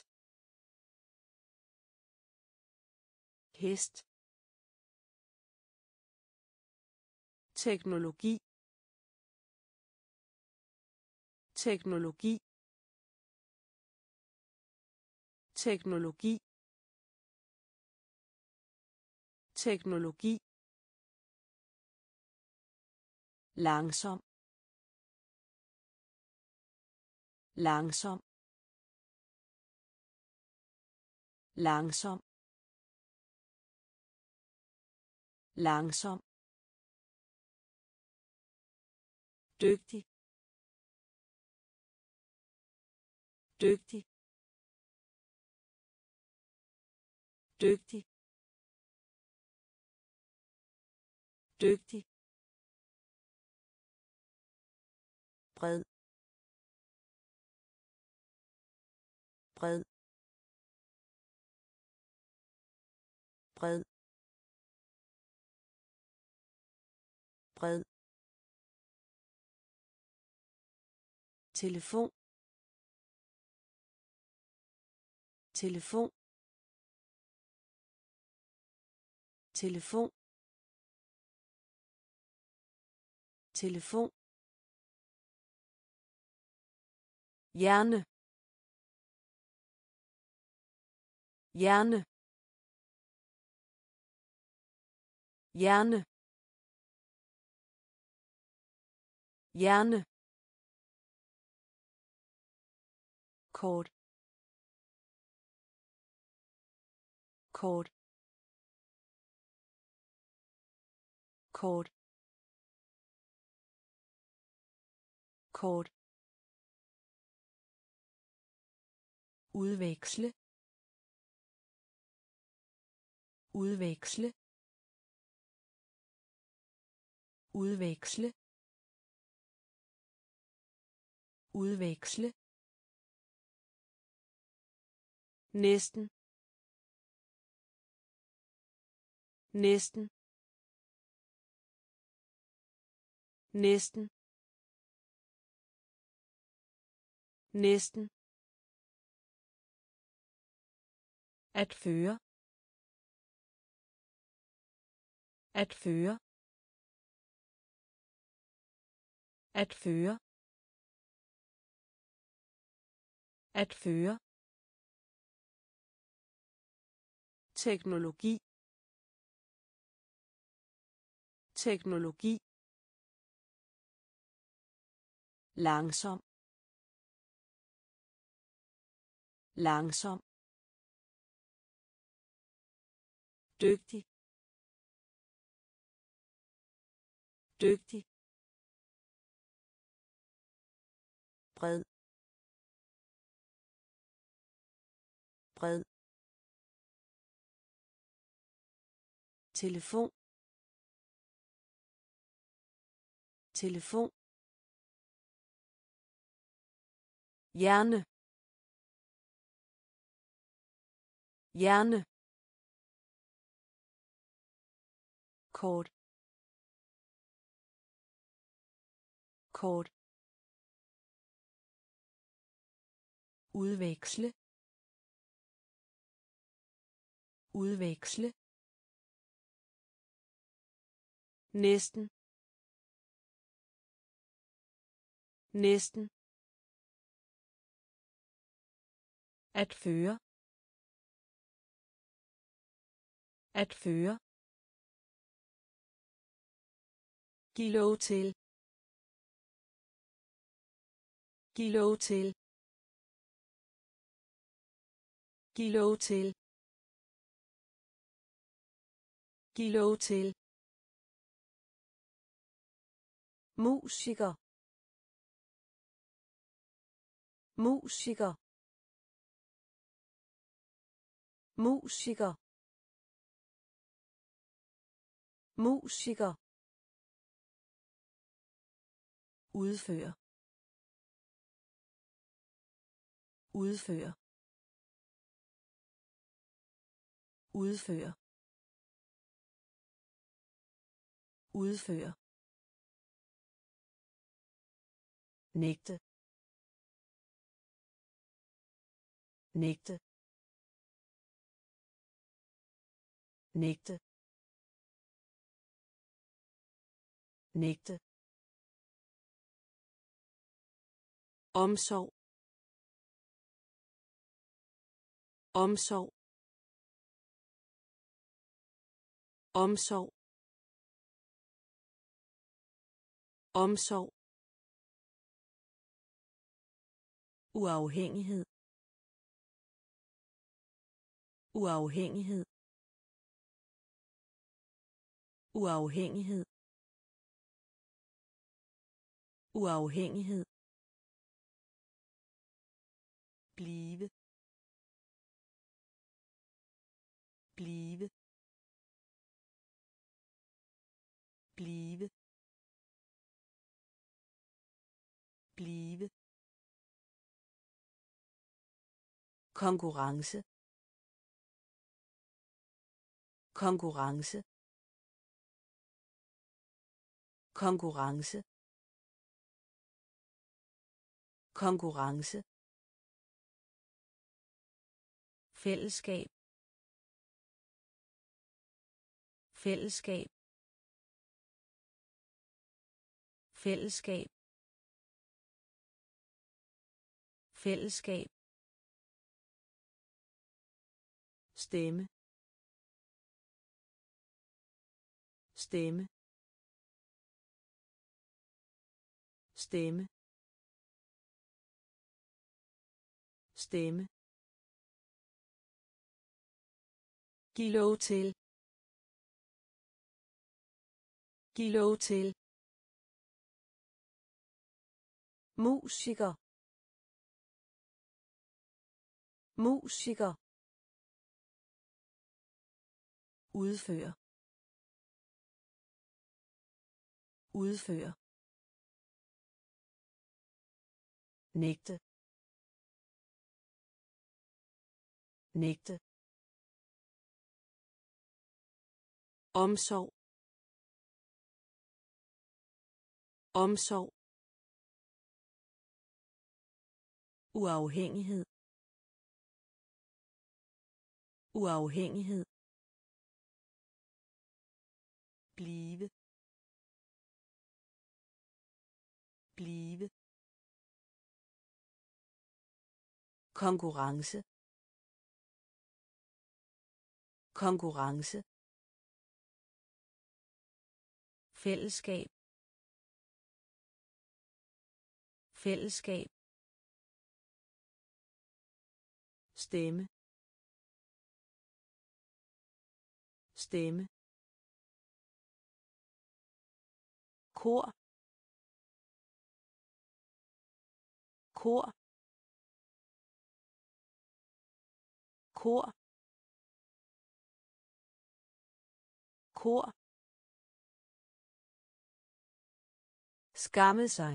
hest, teknologi teknologi teknologi teknologi langsom langsom langsom langsom dygtig dygtig dygtig dygtig bred bred bred bred telefon telefon telefon telefon hjerne hjerne hjerne hjerne kort kort kort kort udveksle udveksle udveksle udveksle næsten næsten næsten næsten at føre at føre at føre at føre teknologi teknologi langsom langsom dygtig dygtig bred bred telefon telefon hjerne hjerne kort kort udveksle udveksle næsten næsten at føre at føre giv lov til giv lov til giv lov til giv lov til musiker musiker musiker musiker udføre udføre udføre udføre nægte nægte nægte nægte, omsorg, omsorg, omsorg, omsorg, uafhængighed, uafhængighed, uafhængighed, uafhængighed, blive, blive, blive, blive, konkurrence, konkurrence, konkurrence, konkurrence, fællesskab, fællesskab, fællesskab, fællesskab, stemme, stemme, stemme, stemme, giv lov til, giv lov til, musiker, musiker, udfør, udfør, nægte, nægte, omsorg, omsorg, uafhængighed, uafhængighed, blive, blive, konkurrence, konkurrence, fællesskab, fællesskab, stemme, stemme, kor, kor, kor, kor, skamme sig,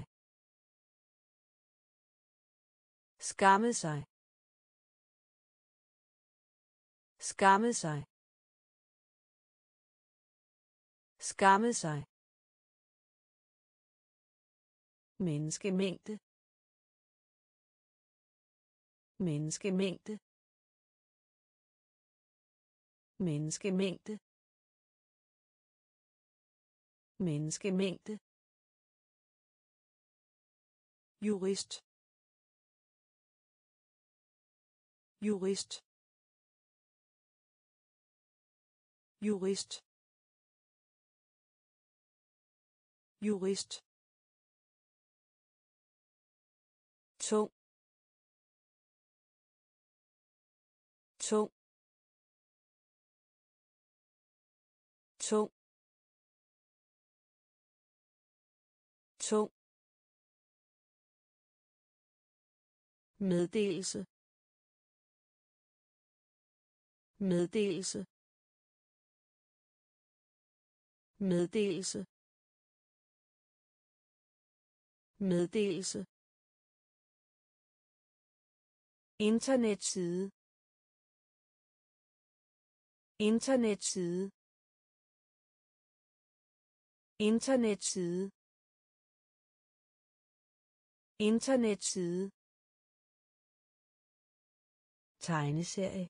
skamme sig, skamme sig, skamme sig, menneskemængde, menneskemængde, menneskemængde, menneskemængde, jurist, jurist, jurist, jurist, tung, tung, tung, tung, meddelelse, meddelelse, meddelelse, meddelelse, internetside, internetside, internetside, internetside, tegneserie,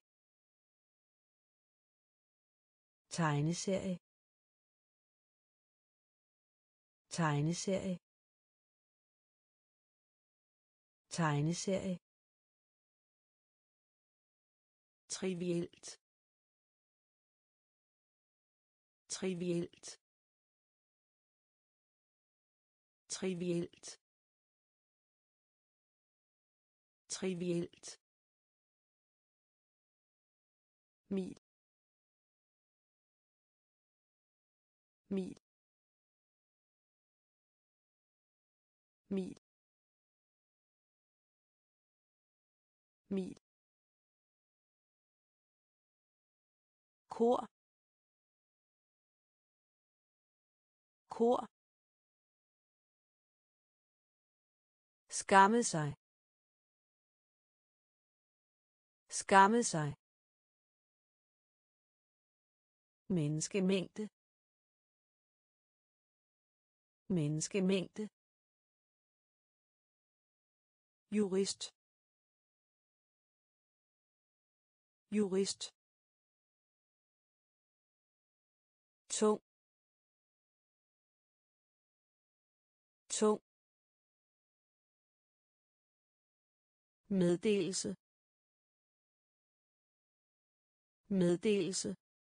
tegneserie, tegneserie tegneserie trivielt trivielt trivielt trivielt mil mil mil mil kor kor skamme sig skamme sig menneskemængde menneskemængde jurist jurist tung tung meddelelse meddelelse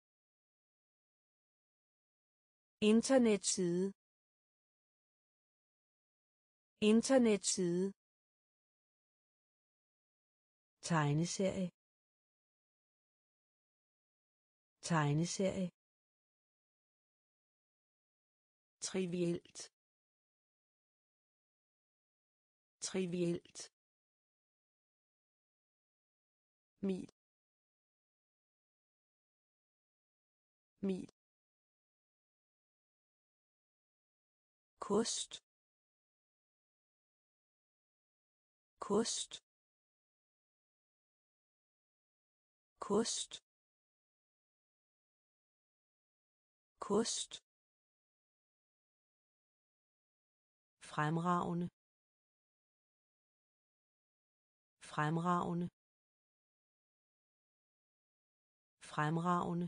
internetside internetside tegneserie tegneserie trivielt trivielt mil mil kost kost kost kost fremragende fremragende fremragende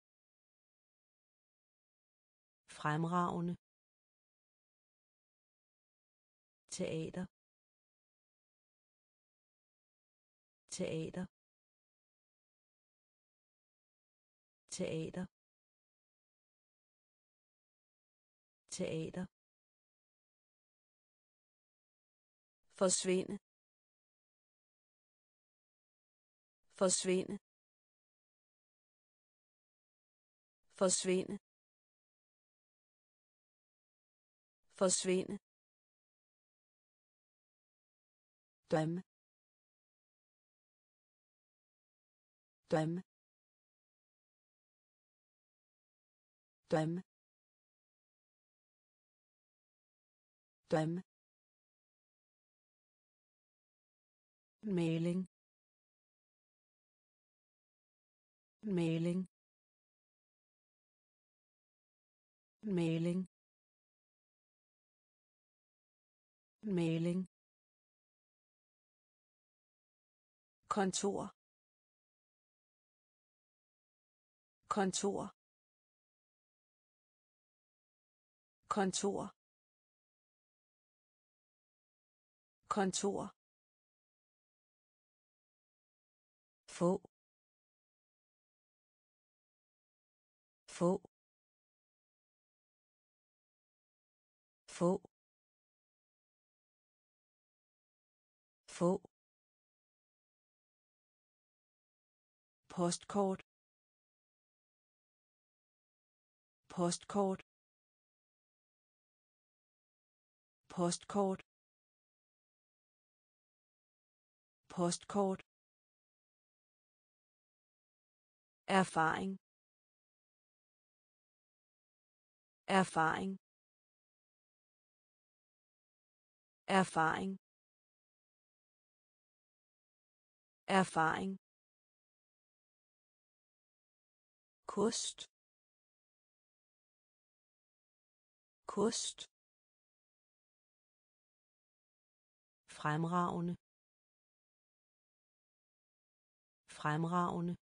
fremragende teater teater teater teater forsvinde forsvinde forsvinde forsvinde dømme dømme dømme dømme mailing mailing mailing mailing kontor kontor kontor kontor få få få få postkort postkort postkort postkort erfaring erfaring erfaring erfaring kost kost fremragende fremragende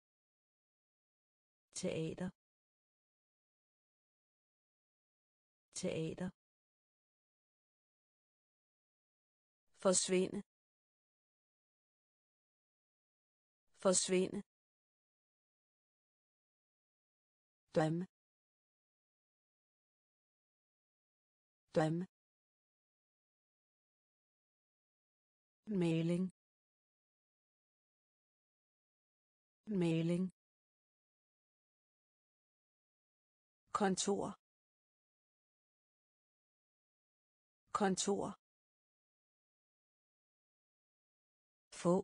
teater teater, forsvinde, forsvinde, dømme, dømme, maling, maling, kontor, kontor, få,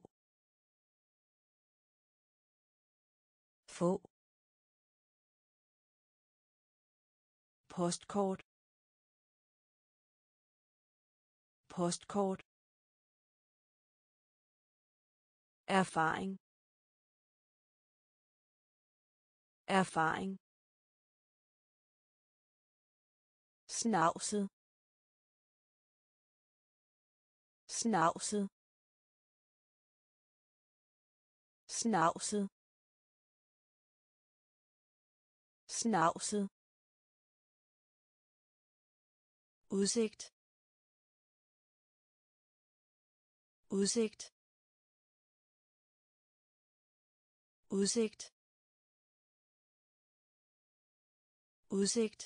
få, postkort, postkort, erfaring, erfaring, snavset, snavset, snavset, snavset, udsigt, udsigt, udsigt, udsigt,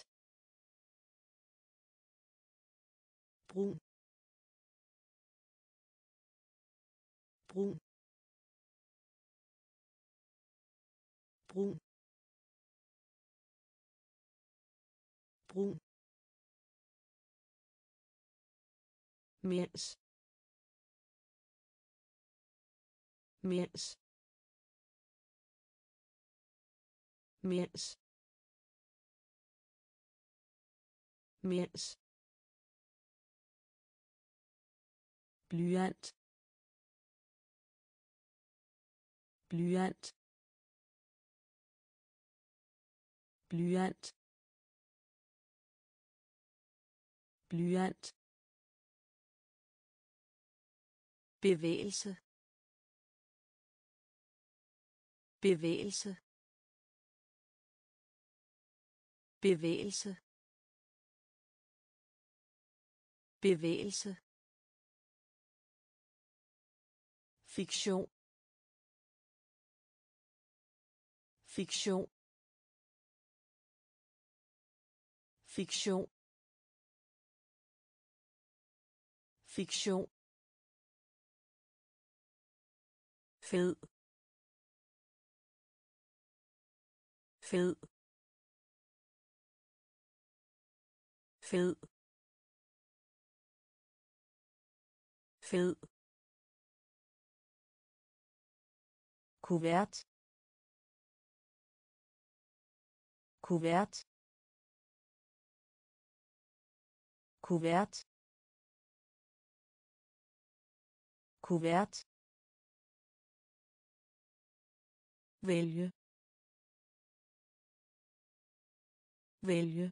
brun, brun, brun, brun, mens, mens, mens, mens, blyant, blyant, blyant, blyant, bevægelse, bevægelse, bevægelse, bevægelse, fiktion, fiktion, fiktion, fiktion, fed, fed, fed, fed, kuvert, kuvert, kuvert, kuvert, vælge, vælge,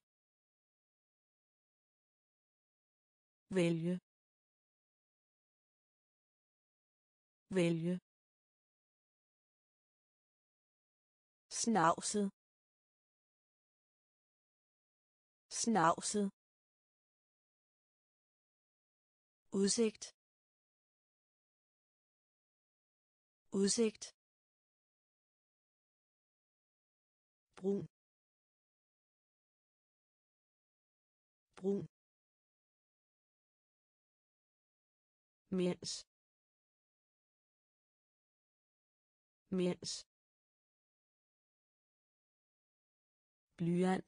vælge, vælge, snavset, snavset, udsigt, udsigt, brun, brun, mens, mens, blyant,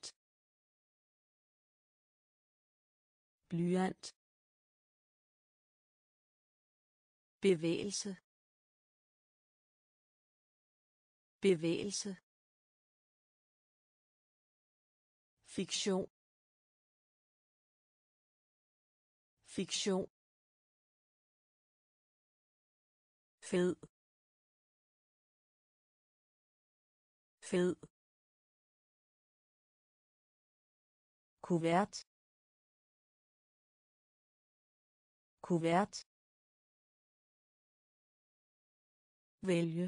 blyant, bevægelse, bevægelse, fiktion, fiktion, fed, fed, kuvert, kuvert, vælge,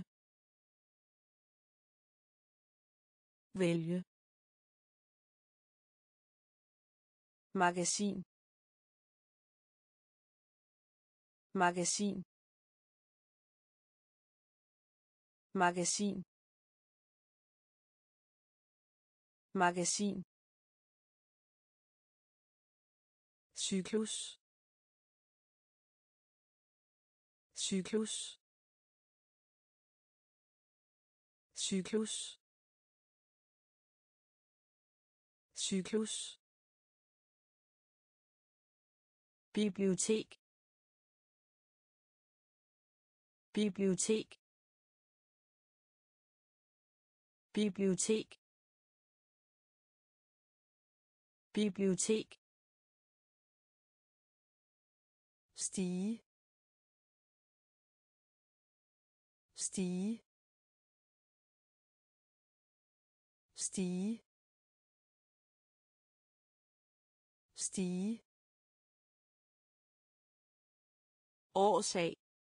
vælge, magasin magasin magasin magasin cyklus cyklus cyklus cyklus bibliotek bibliotek bibliotek bibliotek stige stige stige stige årsag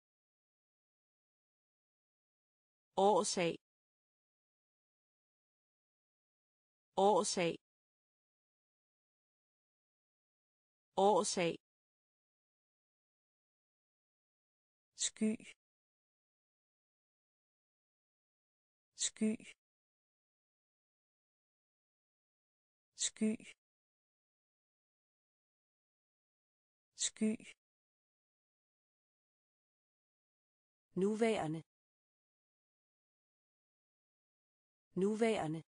årsag årsag årsag sky sky sky sky nuværende nuværende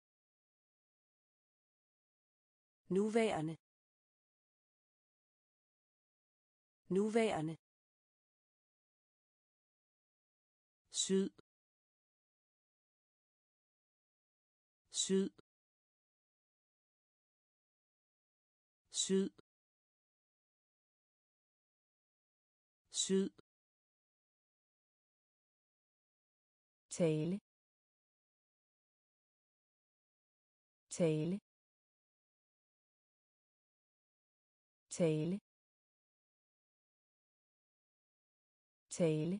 nuværende nuværende syd syd syd syd tale tale tale tale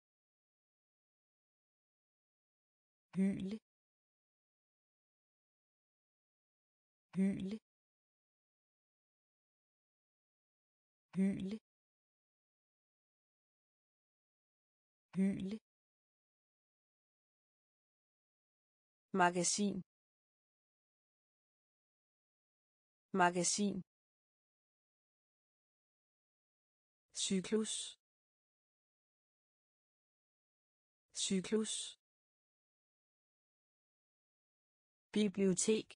hyle hyle hyle hyle magasin magasin cyklus cyklus bibliotek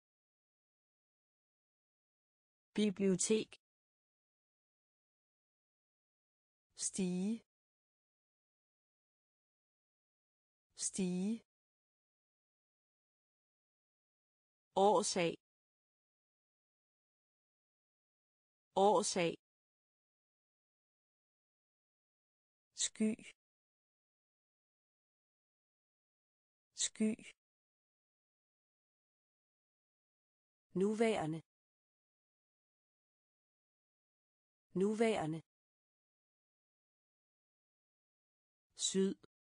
bibliotek stige stige årsag årsag sky sky nuværende nuværende syd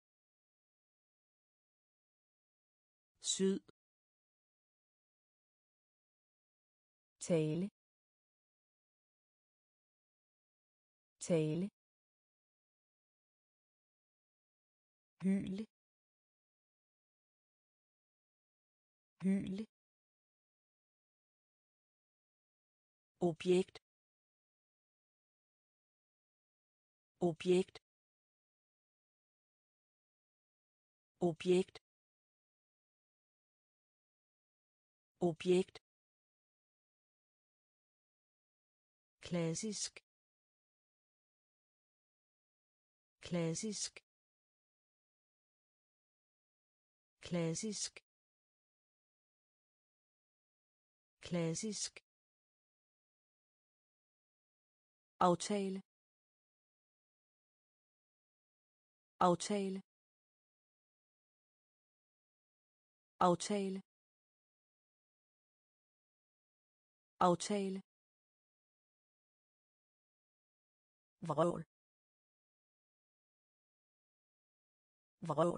syd tale tale hyle hyle objekt objekt objekt objekt klassisk klassisk klassisk klassisk aftale aftale aftale aftale vrøvl vrøvl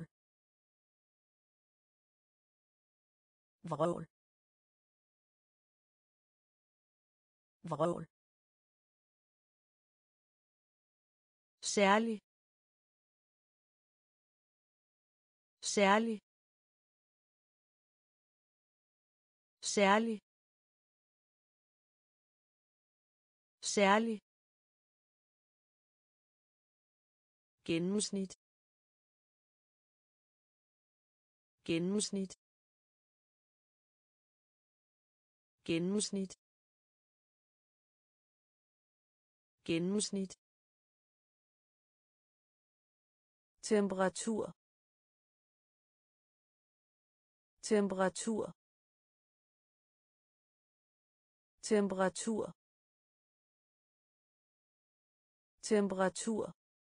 vrøvl vrøvl, særlig, særlig, særlig, særlig, gennemsnit, gennemsnit, gennemsnit, gennemsnit, temperatur, temperatur, temperatur, temperatur,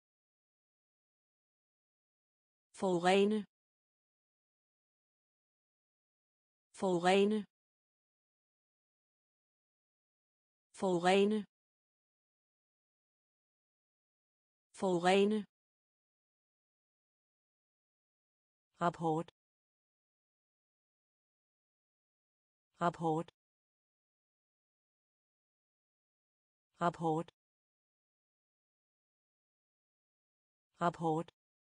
forurene, forurene, forurene, forurene, rapport, rapport, rapport, rapport,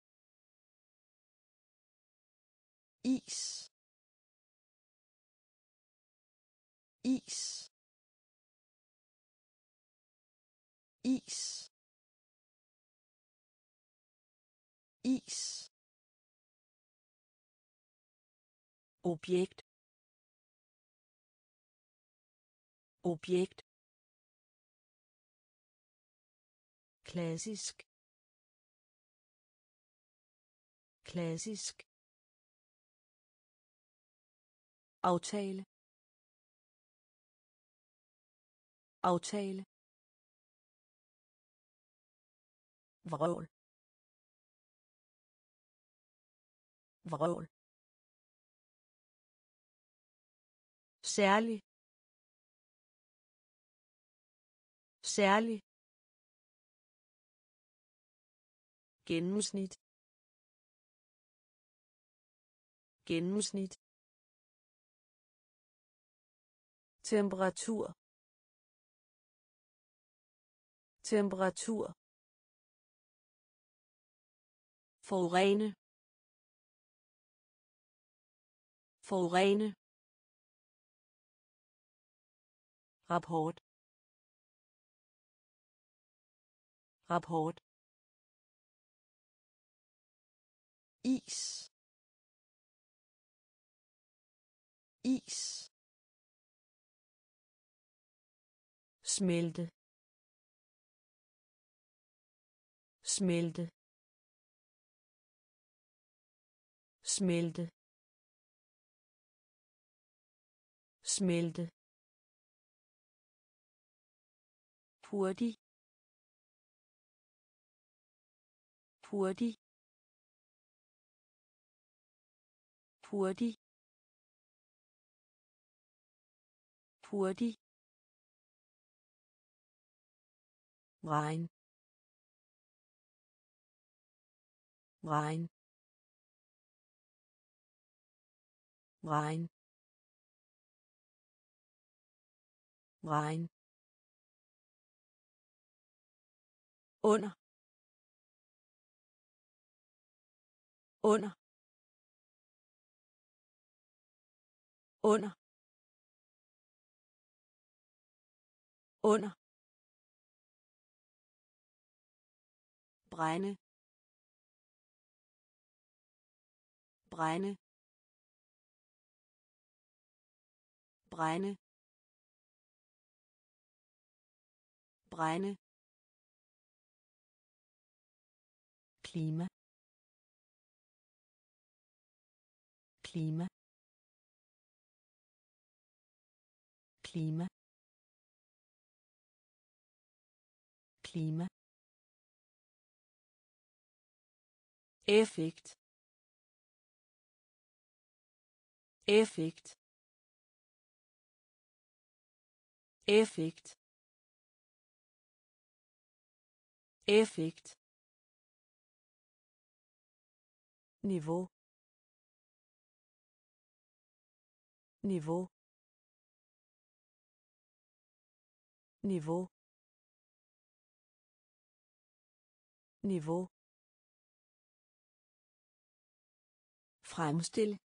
is, is, is, is, objekt, objekt, klassisk, klassisk, aftale, aftale, vrøvl, vrøvl, særlig, særlig, gennemsnit, gennemsnit, temperatur, temperatur, forurene, forurene, rapport, rapport, is, is, smelte, smelte, smelte, smelte, hurtig, hurtig, hurtig, hurtig, regn, regn, regn, regn, under, under, under, under, brænde, brænde, brænde, brænde, klima, klima, klima, klima, effekt, effekt, effekt, effekt, niveau, niveau, niveau niveau fremstille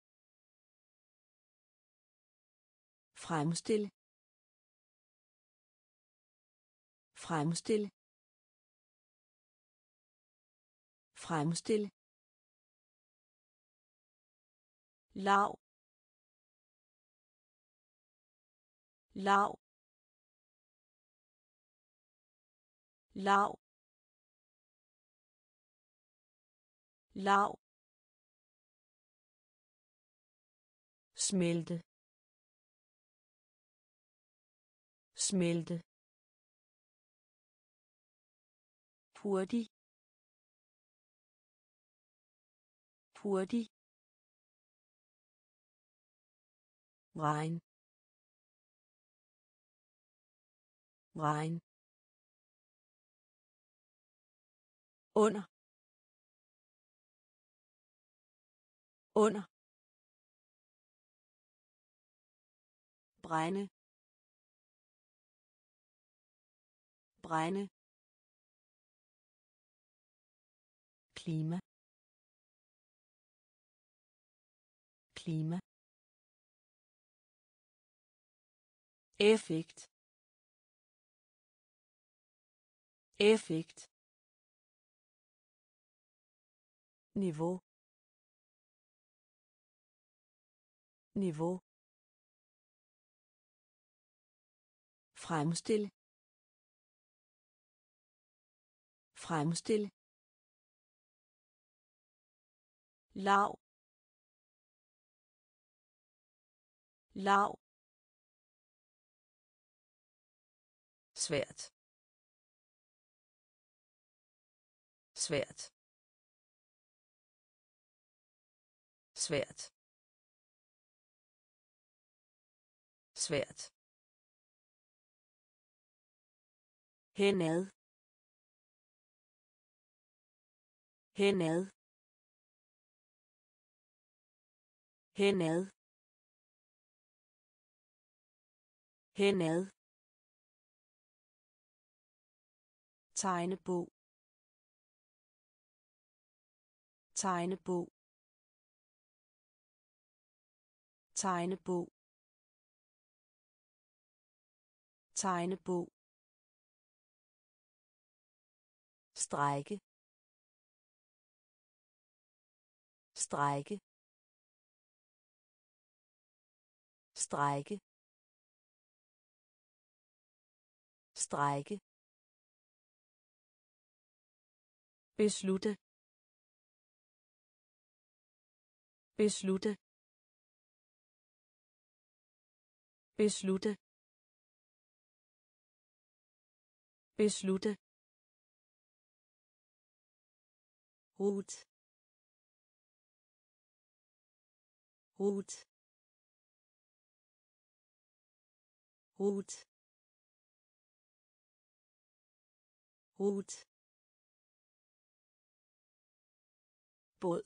fremstille fremstille fremstille lav lav lav lav smelte smelte hurtig hurtig regn regn under under brænde brænde klima klima effekt effekt niveau niveau fremstille fremstille lav lav svært svært svært svært henad henad henad henad tegnebog tegnebog tegnebog tegnebog strække strække strække strække beslutte beslutte beslutte beslutte rut rut rut rut båd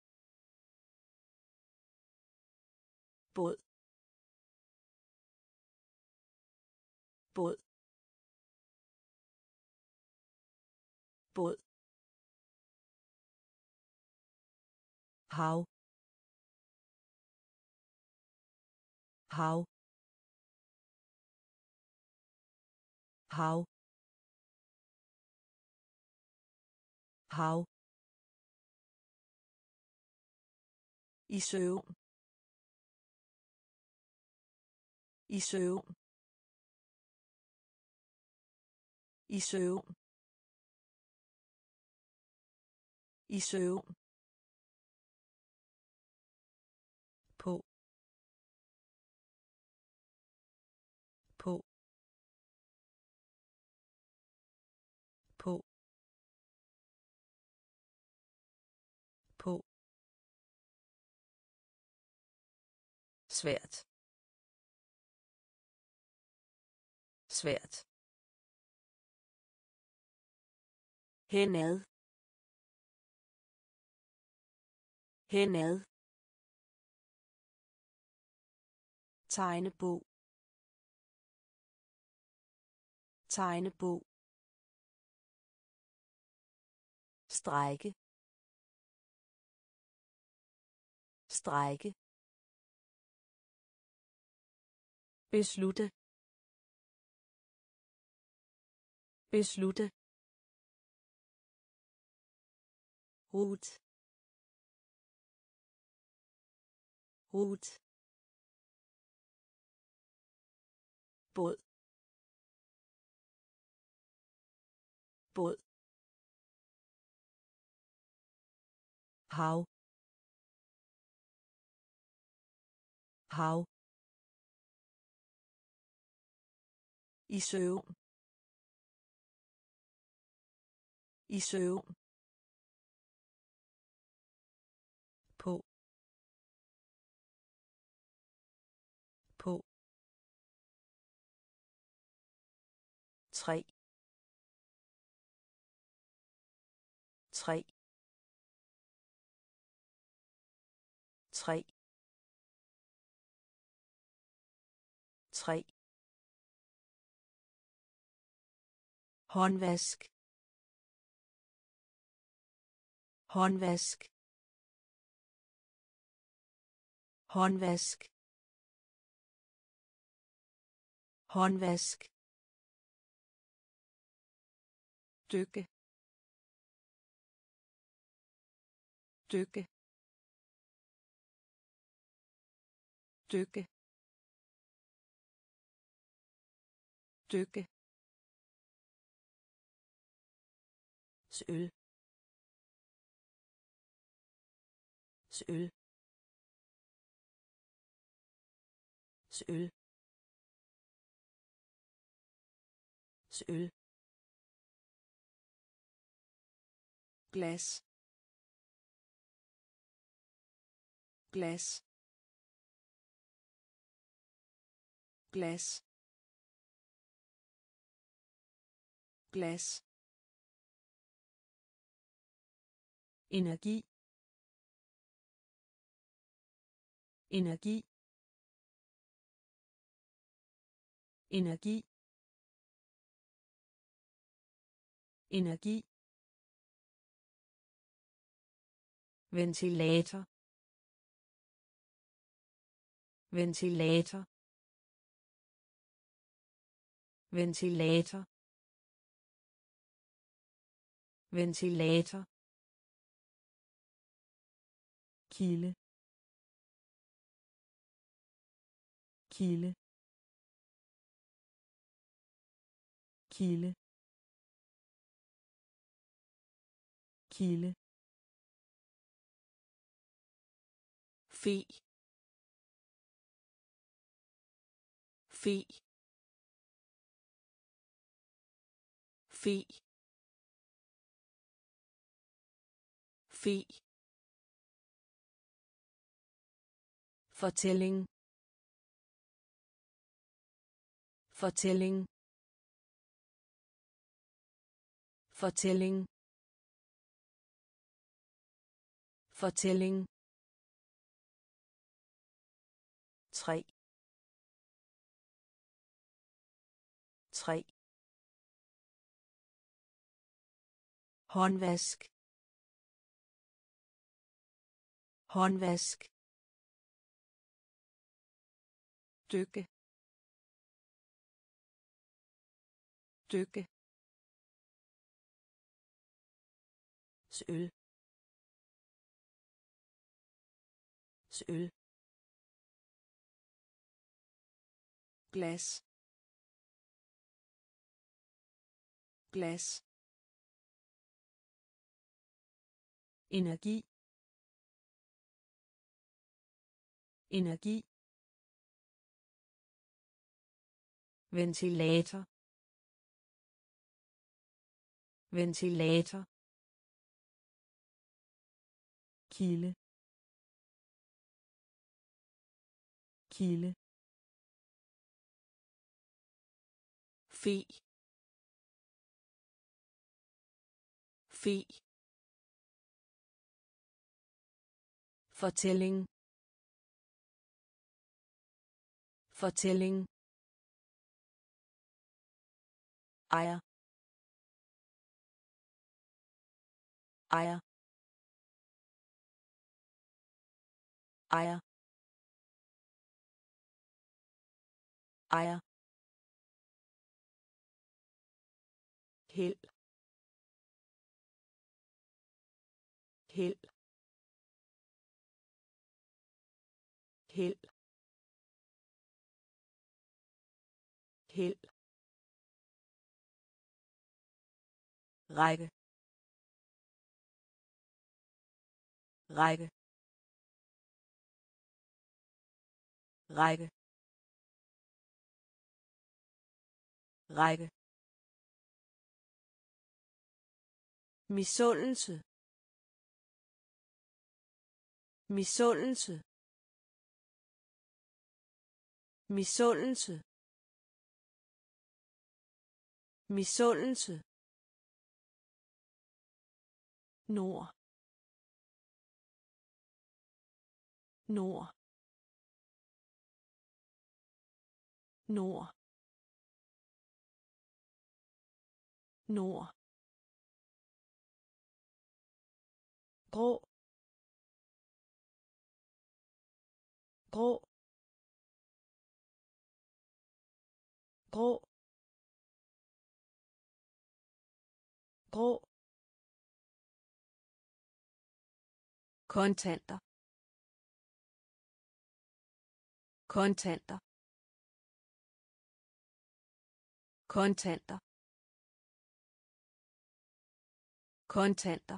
båd båd båd hav hav hav hav i søvn i søvn i søvn i søvn på på på på svært svært henad henad tegnebog tegnebog, strække, strække, beslutte, beslutte, rut, rut, båd, båd, hav, hav, i søvn, i søvn, på, på, tre, tre, tre, tre, håndvask, håndvask, håndvask, håndvask, dykke, dykke, dykke, dykke, søl, søl, søl, søl, glas, glas, glas, glas, energi, energi, energi, energi, ventilator, ventilator, ventilator, ventilator, kilde, kilde, kilde, kilde, fe, fe, fe, fe, fortælling, fortælling, fortælling, fortælling, tre, tre, håndvask, håndvask, dykke, dykke, søl, søl, glas, glas, energi, energi, ventilator, ventilator, kilde, kilde, fe, fe, fortælling, fortælling, ejer ejer ejer ejer held held held held række række række række misundelse misundelse misundelse misundelse nord nord nord nord grå grå grå grå kontanter kontanter kontanter kontanter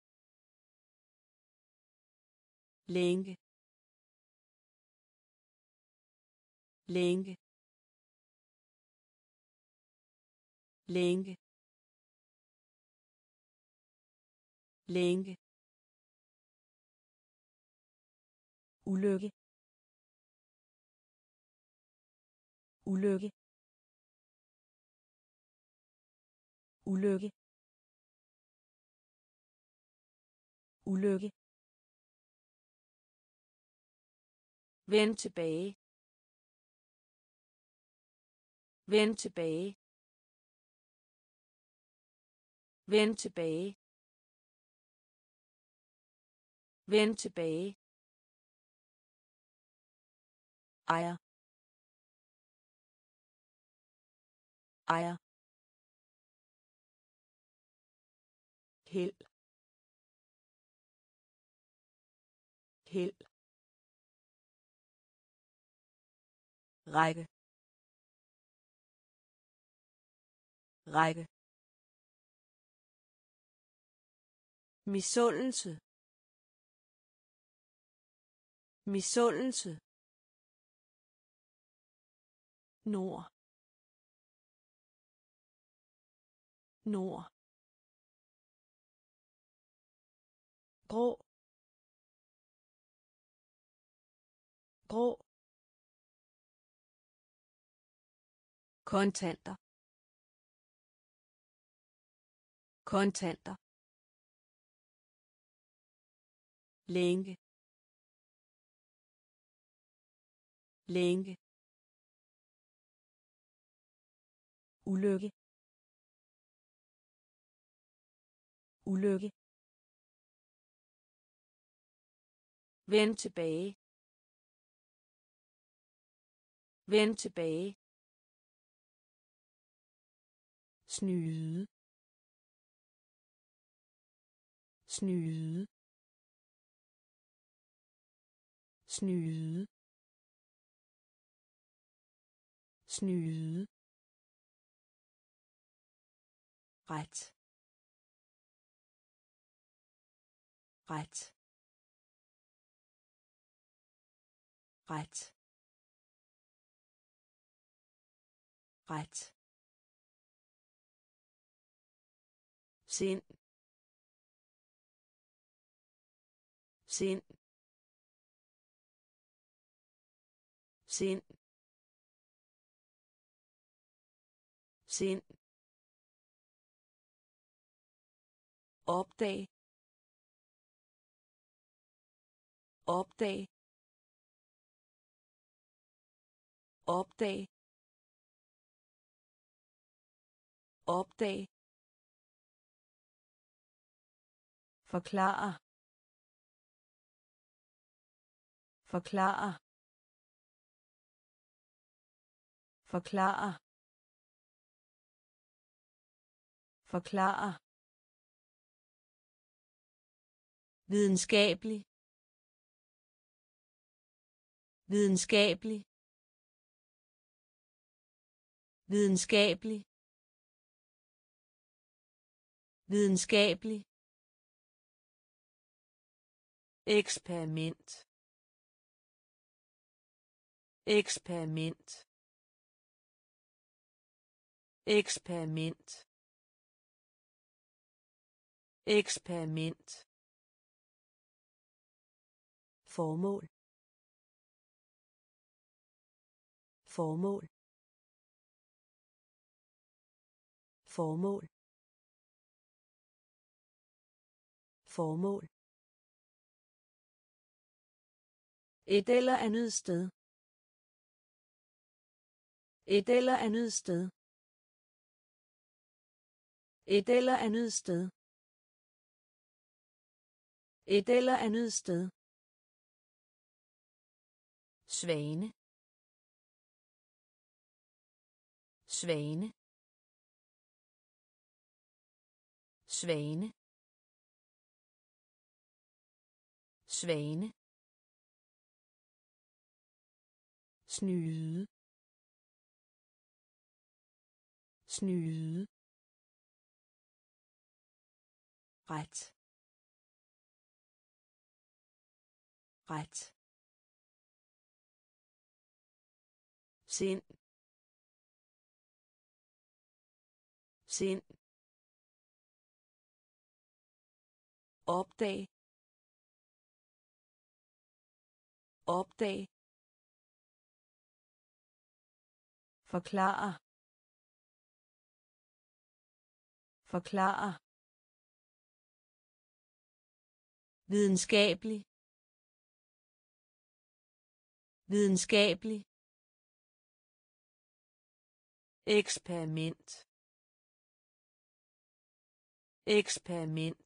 længe længe længe længe ulykke ulykke ulykke ulykke vend tilbage vend tilbage vend tilbage vend tilbage ejer ejer held held række række misundelse misundelse nord nord grå grå kontanter kontanter længe længe ulykke ulykke vend tilbage vend tilbage snyde snyde snyde snyde ret ret ret ret sind sind sind sind opdag opdag opdag opdag, forklare, forklare, forklare, forklare, videnskabelig, videnskabelig, videnskabelig, videnskabelig, eksperiment, eksperiment, eksperiment, eksperiment, formål, formål, formål, formål, et eller andet sted, et eller andet sted, et eller andet sted, et eller andet sted, svane, svane, svane, svane, snyde, snyde, ret, ret, sind, sind, opdag, opdag, forklare, forklare, videnskabelig, videnskabelig, eksperiment, eksperiment,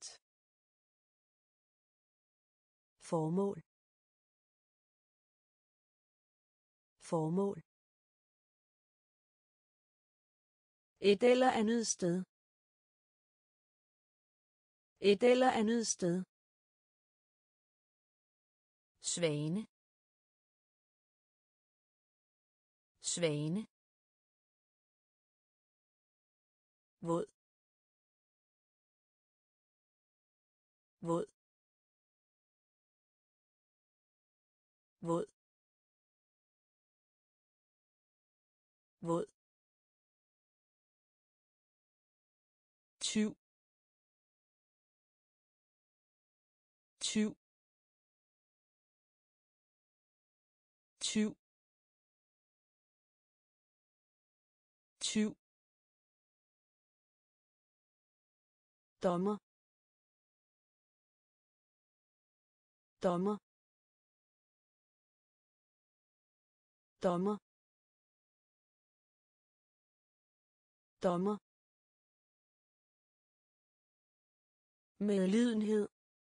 formål, formål, et eller andet sted, et eller andet sted, svane, svane, våd, våd, våd, våd, tyv, tyv, tyv, tyv, dommer, dommer, dommer, dommer, medlidenhed,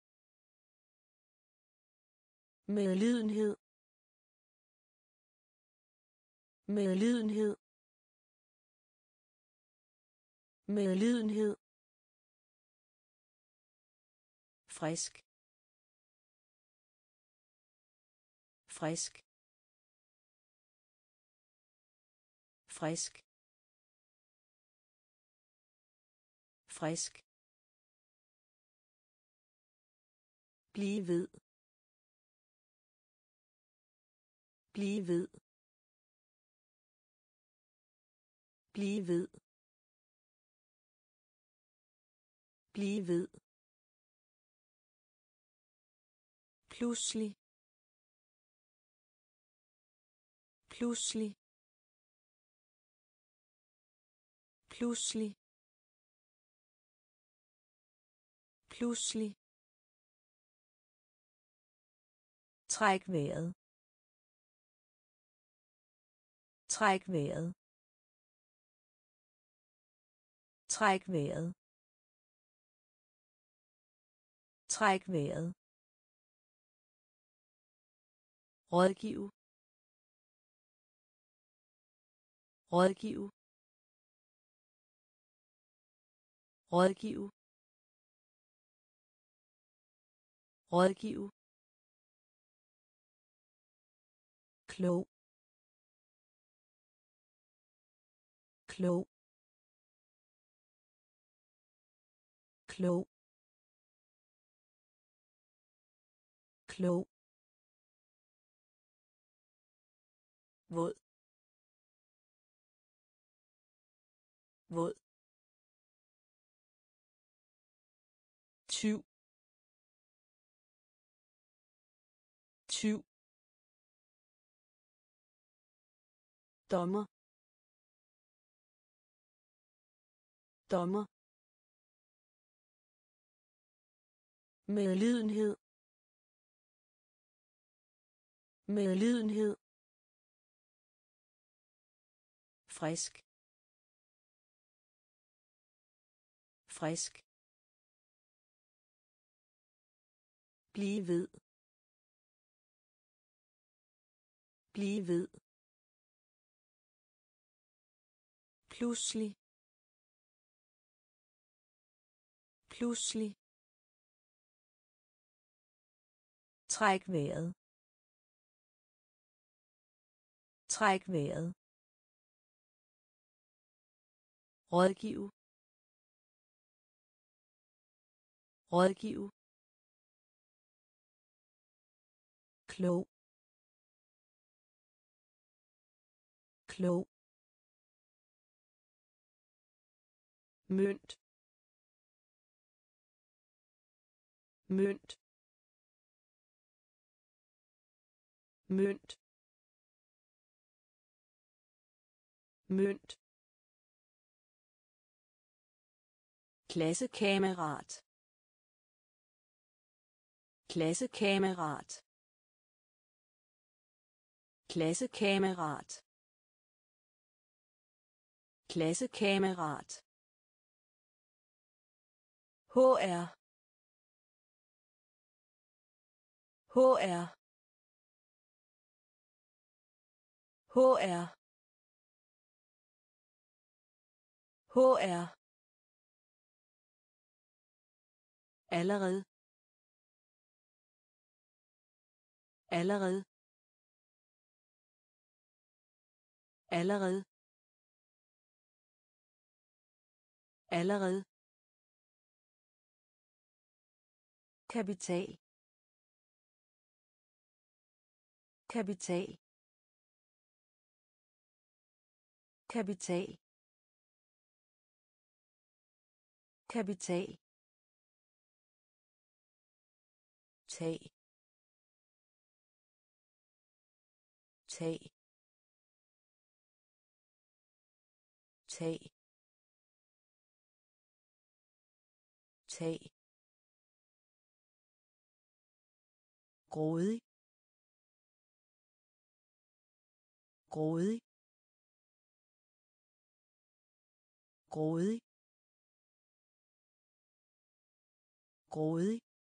medlidenhed, medlidenhed, medlidenhed, frisk, frisk, frisk, frisk, blive ved, blive ved, blive ved, blive ved, pludselig, pludselig, pludselig, pludselig, træk vejret, træk vejret, Træk vejret. Træk vejret. Rådgive. Rådgive. Rådgive. Rådgive. Klog. Klog. Klog. Klog. Våd. Våd. Tyv. Tyv. Dommer. Dommer. Medlidenhed. Medlidenhed. Frisk. Frisk. Bliv ved. Bliv ved. Pludselig. Pludselig. Træk vejret. Træk vejret. Rådgive. Rådgive. Klog. Klog. Mønt. Mønt. Mønt. Mønt. Klassekammerat. Klassekammerat. Klassekammerat. Klassekammerat. H R. H R. H R. H R. Allerede. Allerede. Allerede. Allerede. Kapital. Kapital. Kapital. Kapital. Tag. Tag. Tag. Tag. Grådig. Grådig. Grådig. Grådig.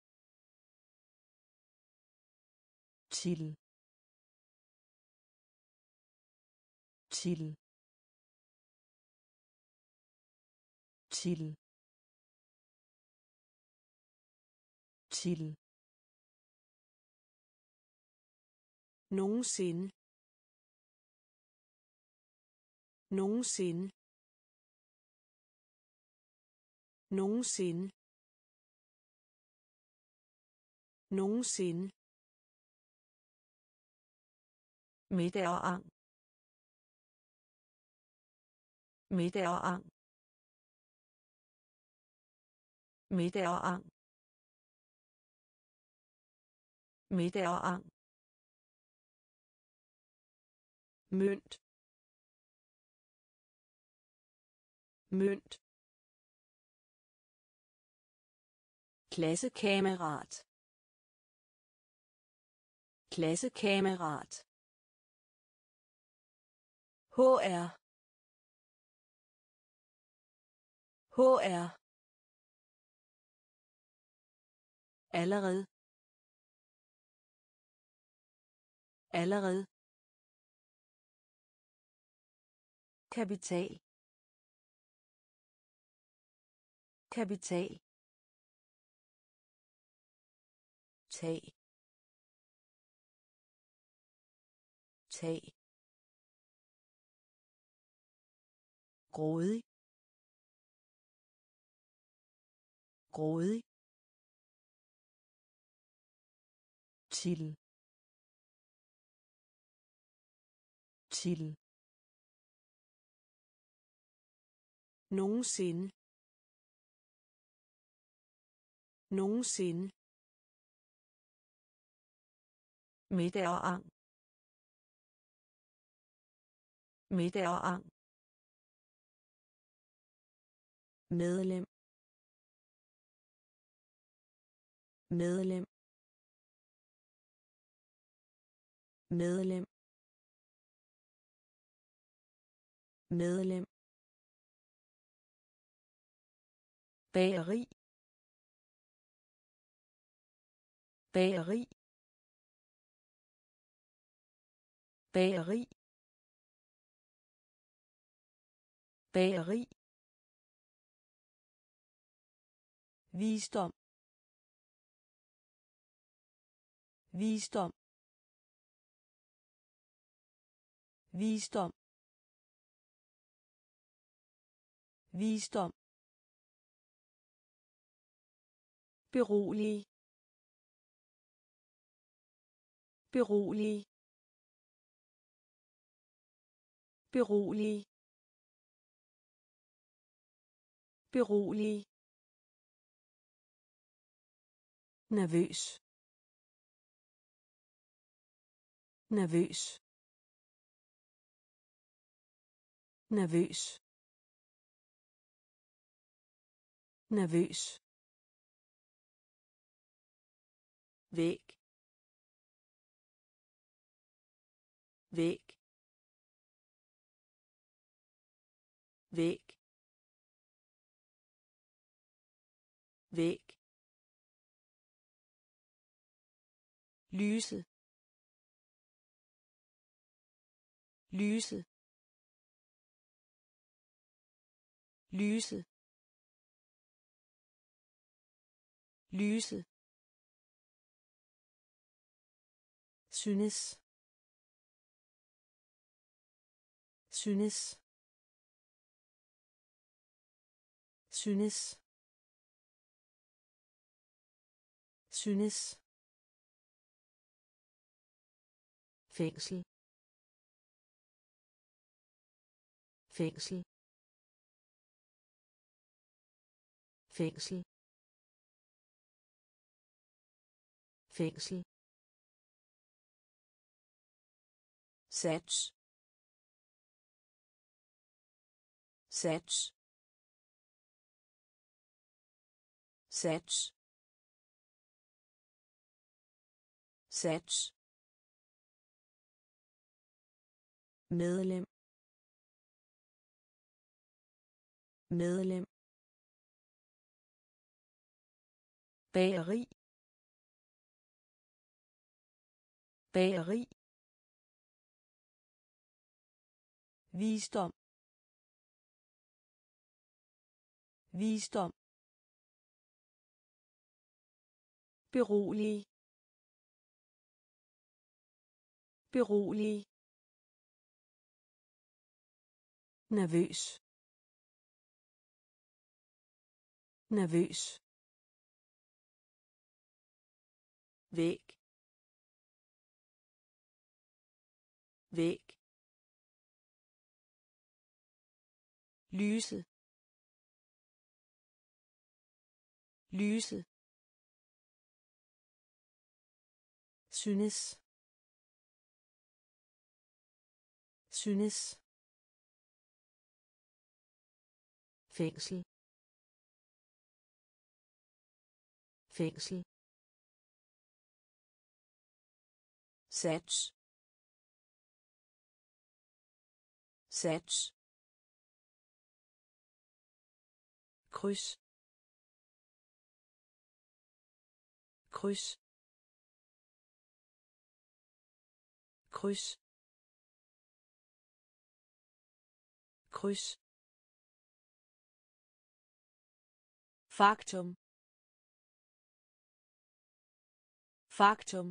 Til. Til. Til. Til. Nogensinde. Nogensinde. Nogensinde. Nogensinde. Middag og ang. Middag og ang. Middag og ang. Middag og ang. Mønt. Mønt. Klassekammerat. Klassekammerat. H R. H R. Allerede. Allerede. Kapital. Kapital. Tag. Tag. Grådig. Grådig. Til. Til. Nogensinde. Nogensinde. Middag og ang. Middag og ang. Medlem. Medlem. Medlem. Medlem. Bageri. Bageri. Bageri. Bageri. Visdom. Visdom. Visdom. Visdom. Berolig. Berolig. Berolig. Berolig. Nervøs. Nervøs. Nervøs. Nervøs. Væg. Væg. Væg. Væg. Lyse. Lyse. Lyse. Lyse. Synes. Synes. Synes. Synes. Fængsel. Fængsel. Fængsel. Fængsel. Sats. Sats. Sats. Sats. Medlem. Medlem. Bageri. Bageri. Visdom. Visdom. Berolig. Berolig. Nervøs. Nervøs. Væg. Væg. Lyse. Lyse. Synes. Synes. Fængsel. Fængsel. Sats. Sats. kryds, kryds, kryds, kryds. Faktum. Faktum.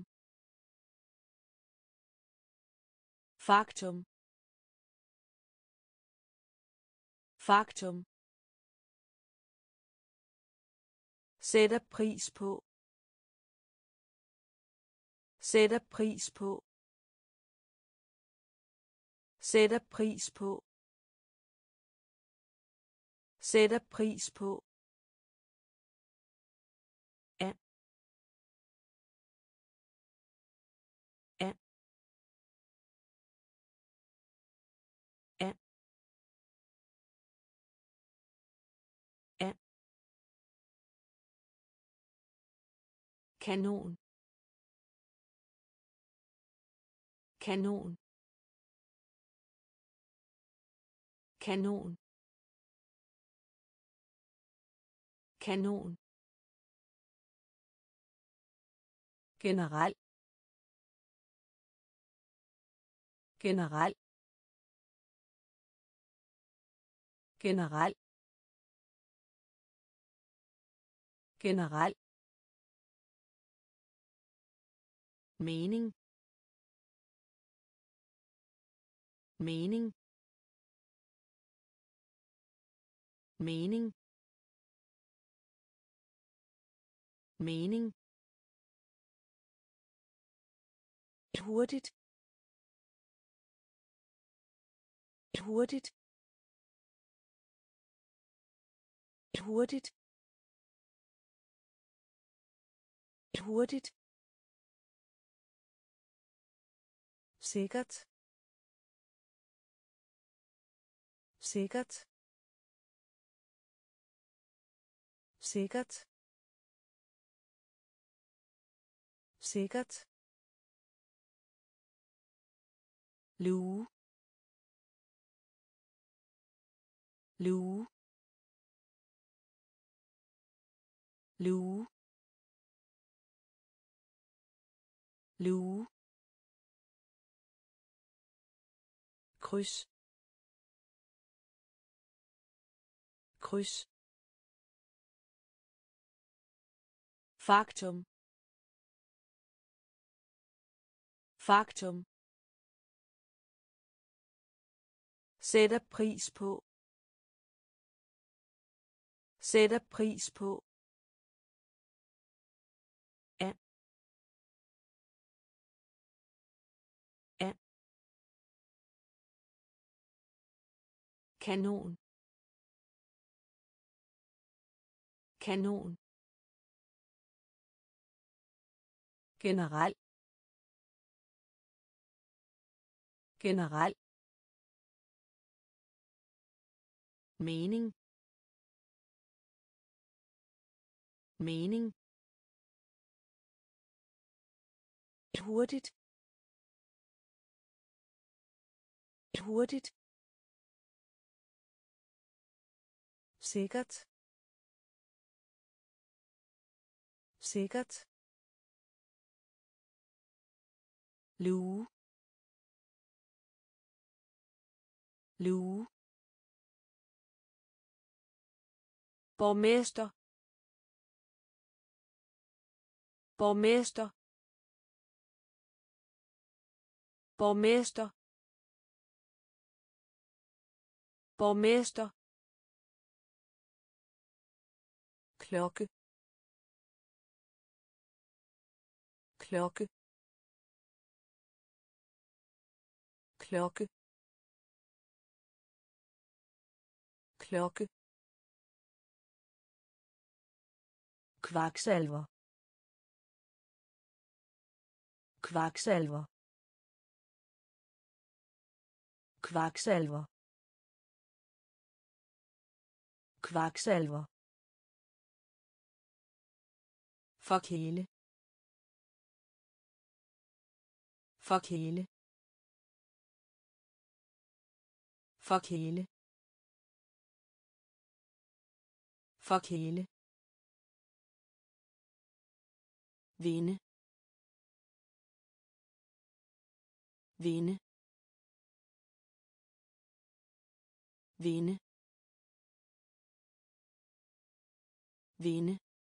Faktum. Faktum. Sætter pris på. Sætter pris på. Sætter pris på. Sætter pris på. An. An. An. An. Kanon. Kanon. Kanon. Kanon. General. General. General. General. Mening. Mening. Mening. Mening. Hurtigt. Hurtigt. Hurtigt. Hurtigt. Sikkert. Sikkert. Sikkert. Sikkert. Luge. Luge. Luge. Luge. Kryds. Kryds. Faktum. Faktum. Sætter pris på. Sætter pris på. An. An. Kanon. Kanon. General. General. Mening. Mening. Hurtigt. Hurtigt. Sikkert. Sikkert. Luge. Luge. Borgmester. Borgmester. Borgmester. Borgmester. Klokke. Klokke. Klokke. Klokke. Kvaksalver. Kvaksalver. Kvaksalver. Kvaksalver. Forkæle. Forkæle. Forkæle. Forkæle. Vinde. Vinde. Vinde. Vinde.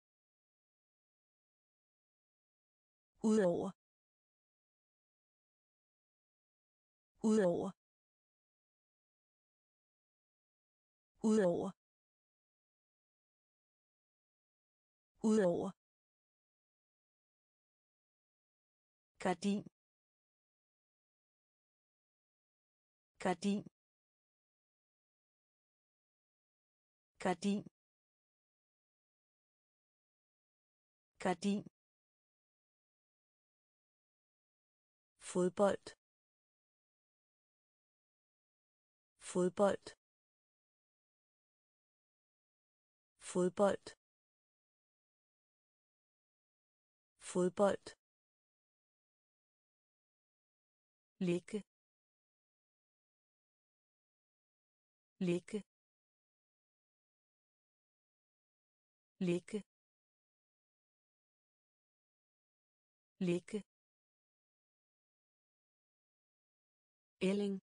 Udover. Udover. Udover. Udover. Gardin. Gardin. Gardin. Gardin. Fodbold. Fodbold. Fodbold. Fodbold. Ligge. Ligge. Ligge. Ligge. Ælling.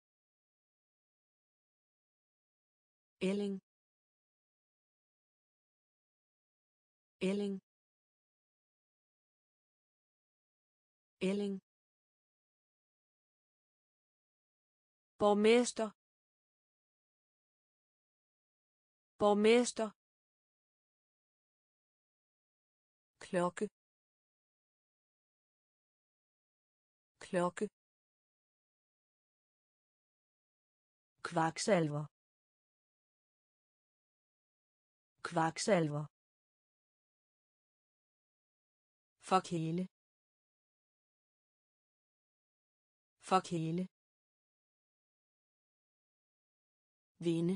Ælling. Ælling. Ælling. Borgmester. Borgmester. Klokke. Klokke. Kvaksalver. Kvaksalver. Forkæle. Forkæle. Vinde.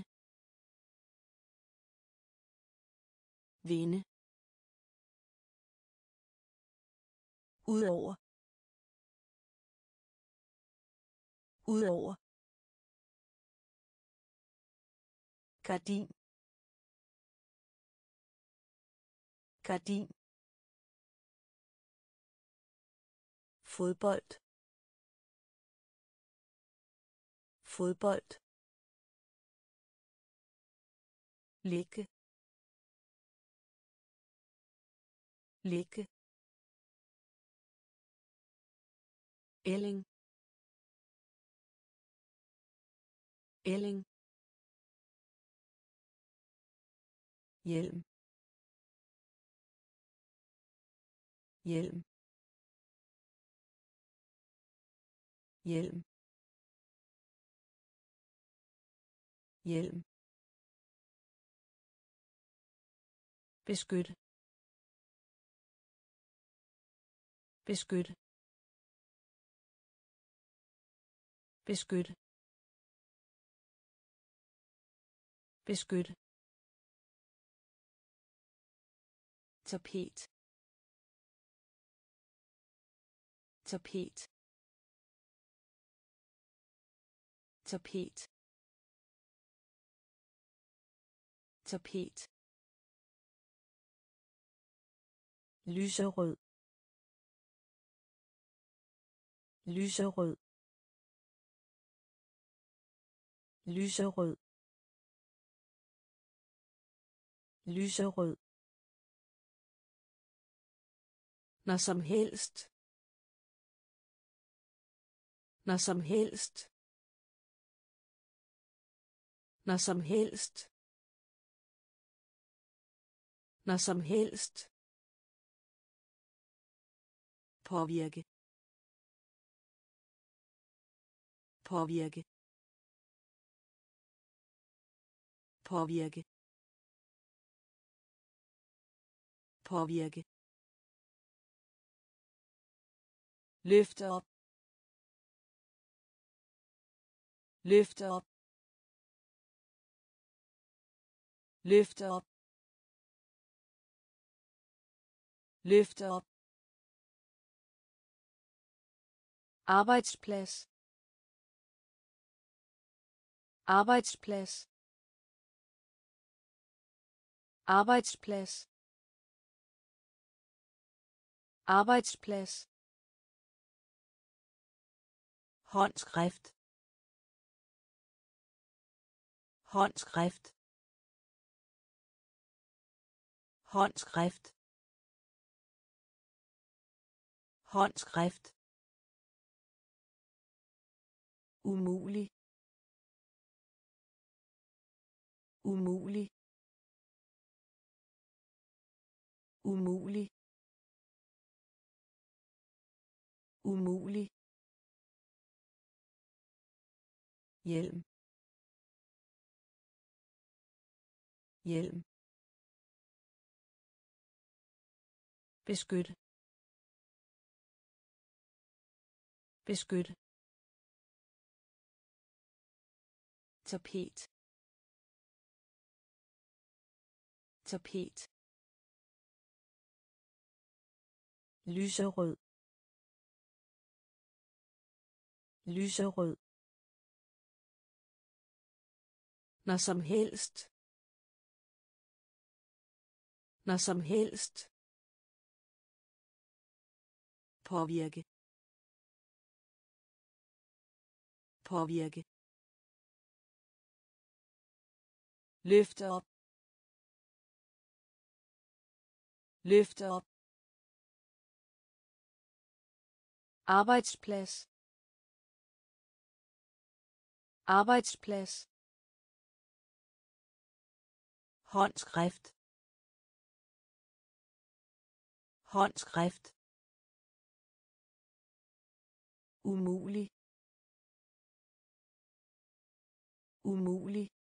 Vinde. Udover. Udover. Gardin. Gardin. Fodbold. Fodbold. Ligge. Ligge. Ælling. Ælling. Hjelm. Hjelm. Hjelm. Hjelm. Beskyt. Beskyt. Beskyt. Beskyt. Tapet. Tapet. Tapet. Tapet. Lyserød. Lyserød. Lyserød. Lyserød. Når som helst. Når som helst. Når som helst. Når som helst. Påvirke. Påvirke. Påvirke. Påvirke. Løfte op. Løfte op. Løfte op. Løfte op. Arbejdsplads. Arbejdsplads. Arbejdsplads. Arbejdsplads. Håndskrift. Håndskrift. Håndskrift. Håndskrift. Umulig. Umulig. Umulig. Umulig. Hjelm. Hjelm. Beskyt. Beskyt. Tapet. Tapet. Lyserød. Lyserød. Når som helst. Når som helst. Påvirke. Påvirke. Løfte op. Løfte op. Arbejdsplads. Arbejdsplads. Håndskrift. Håndskrift. Umulig. Umulig.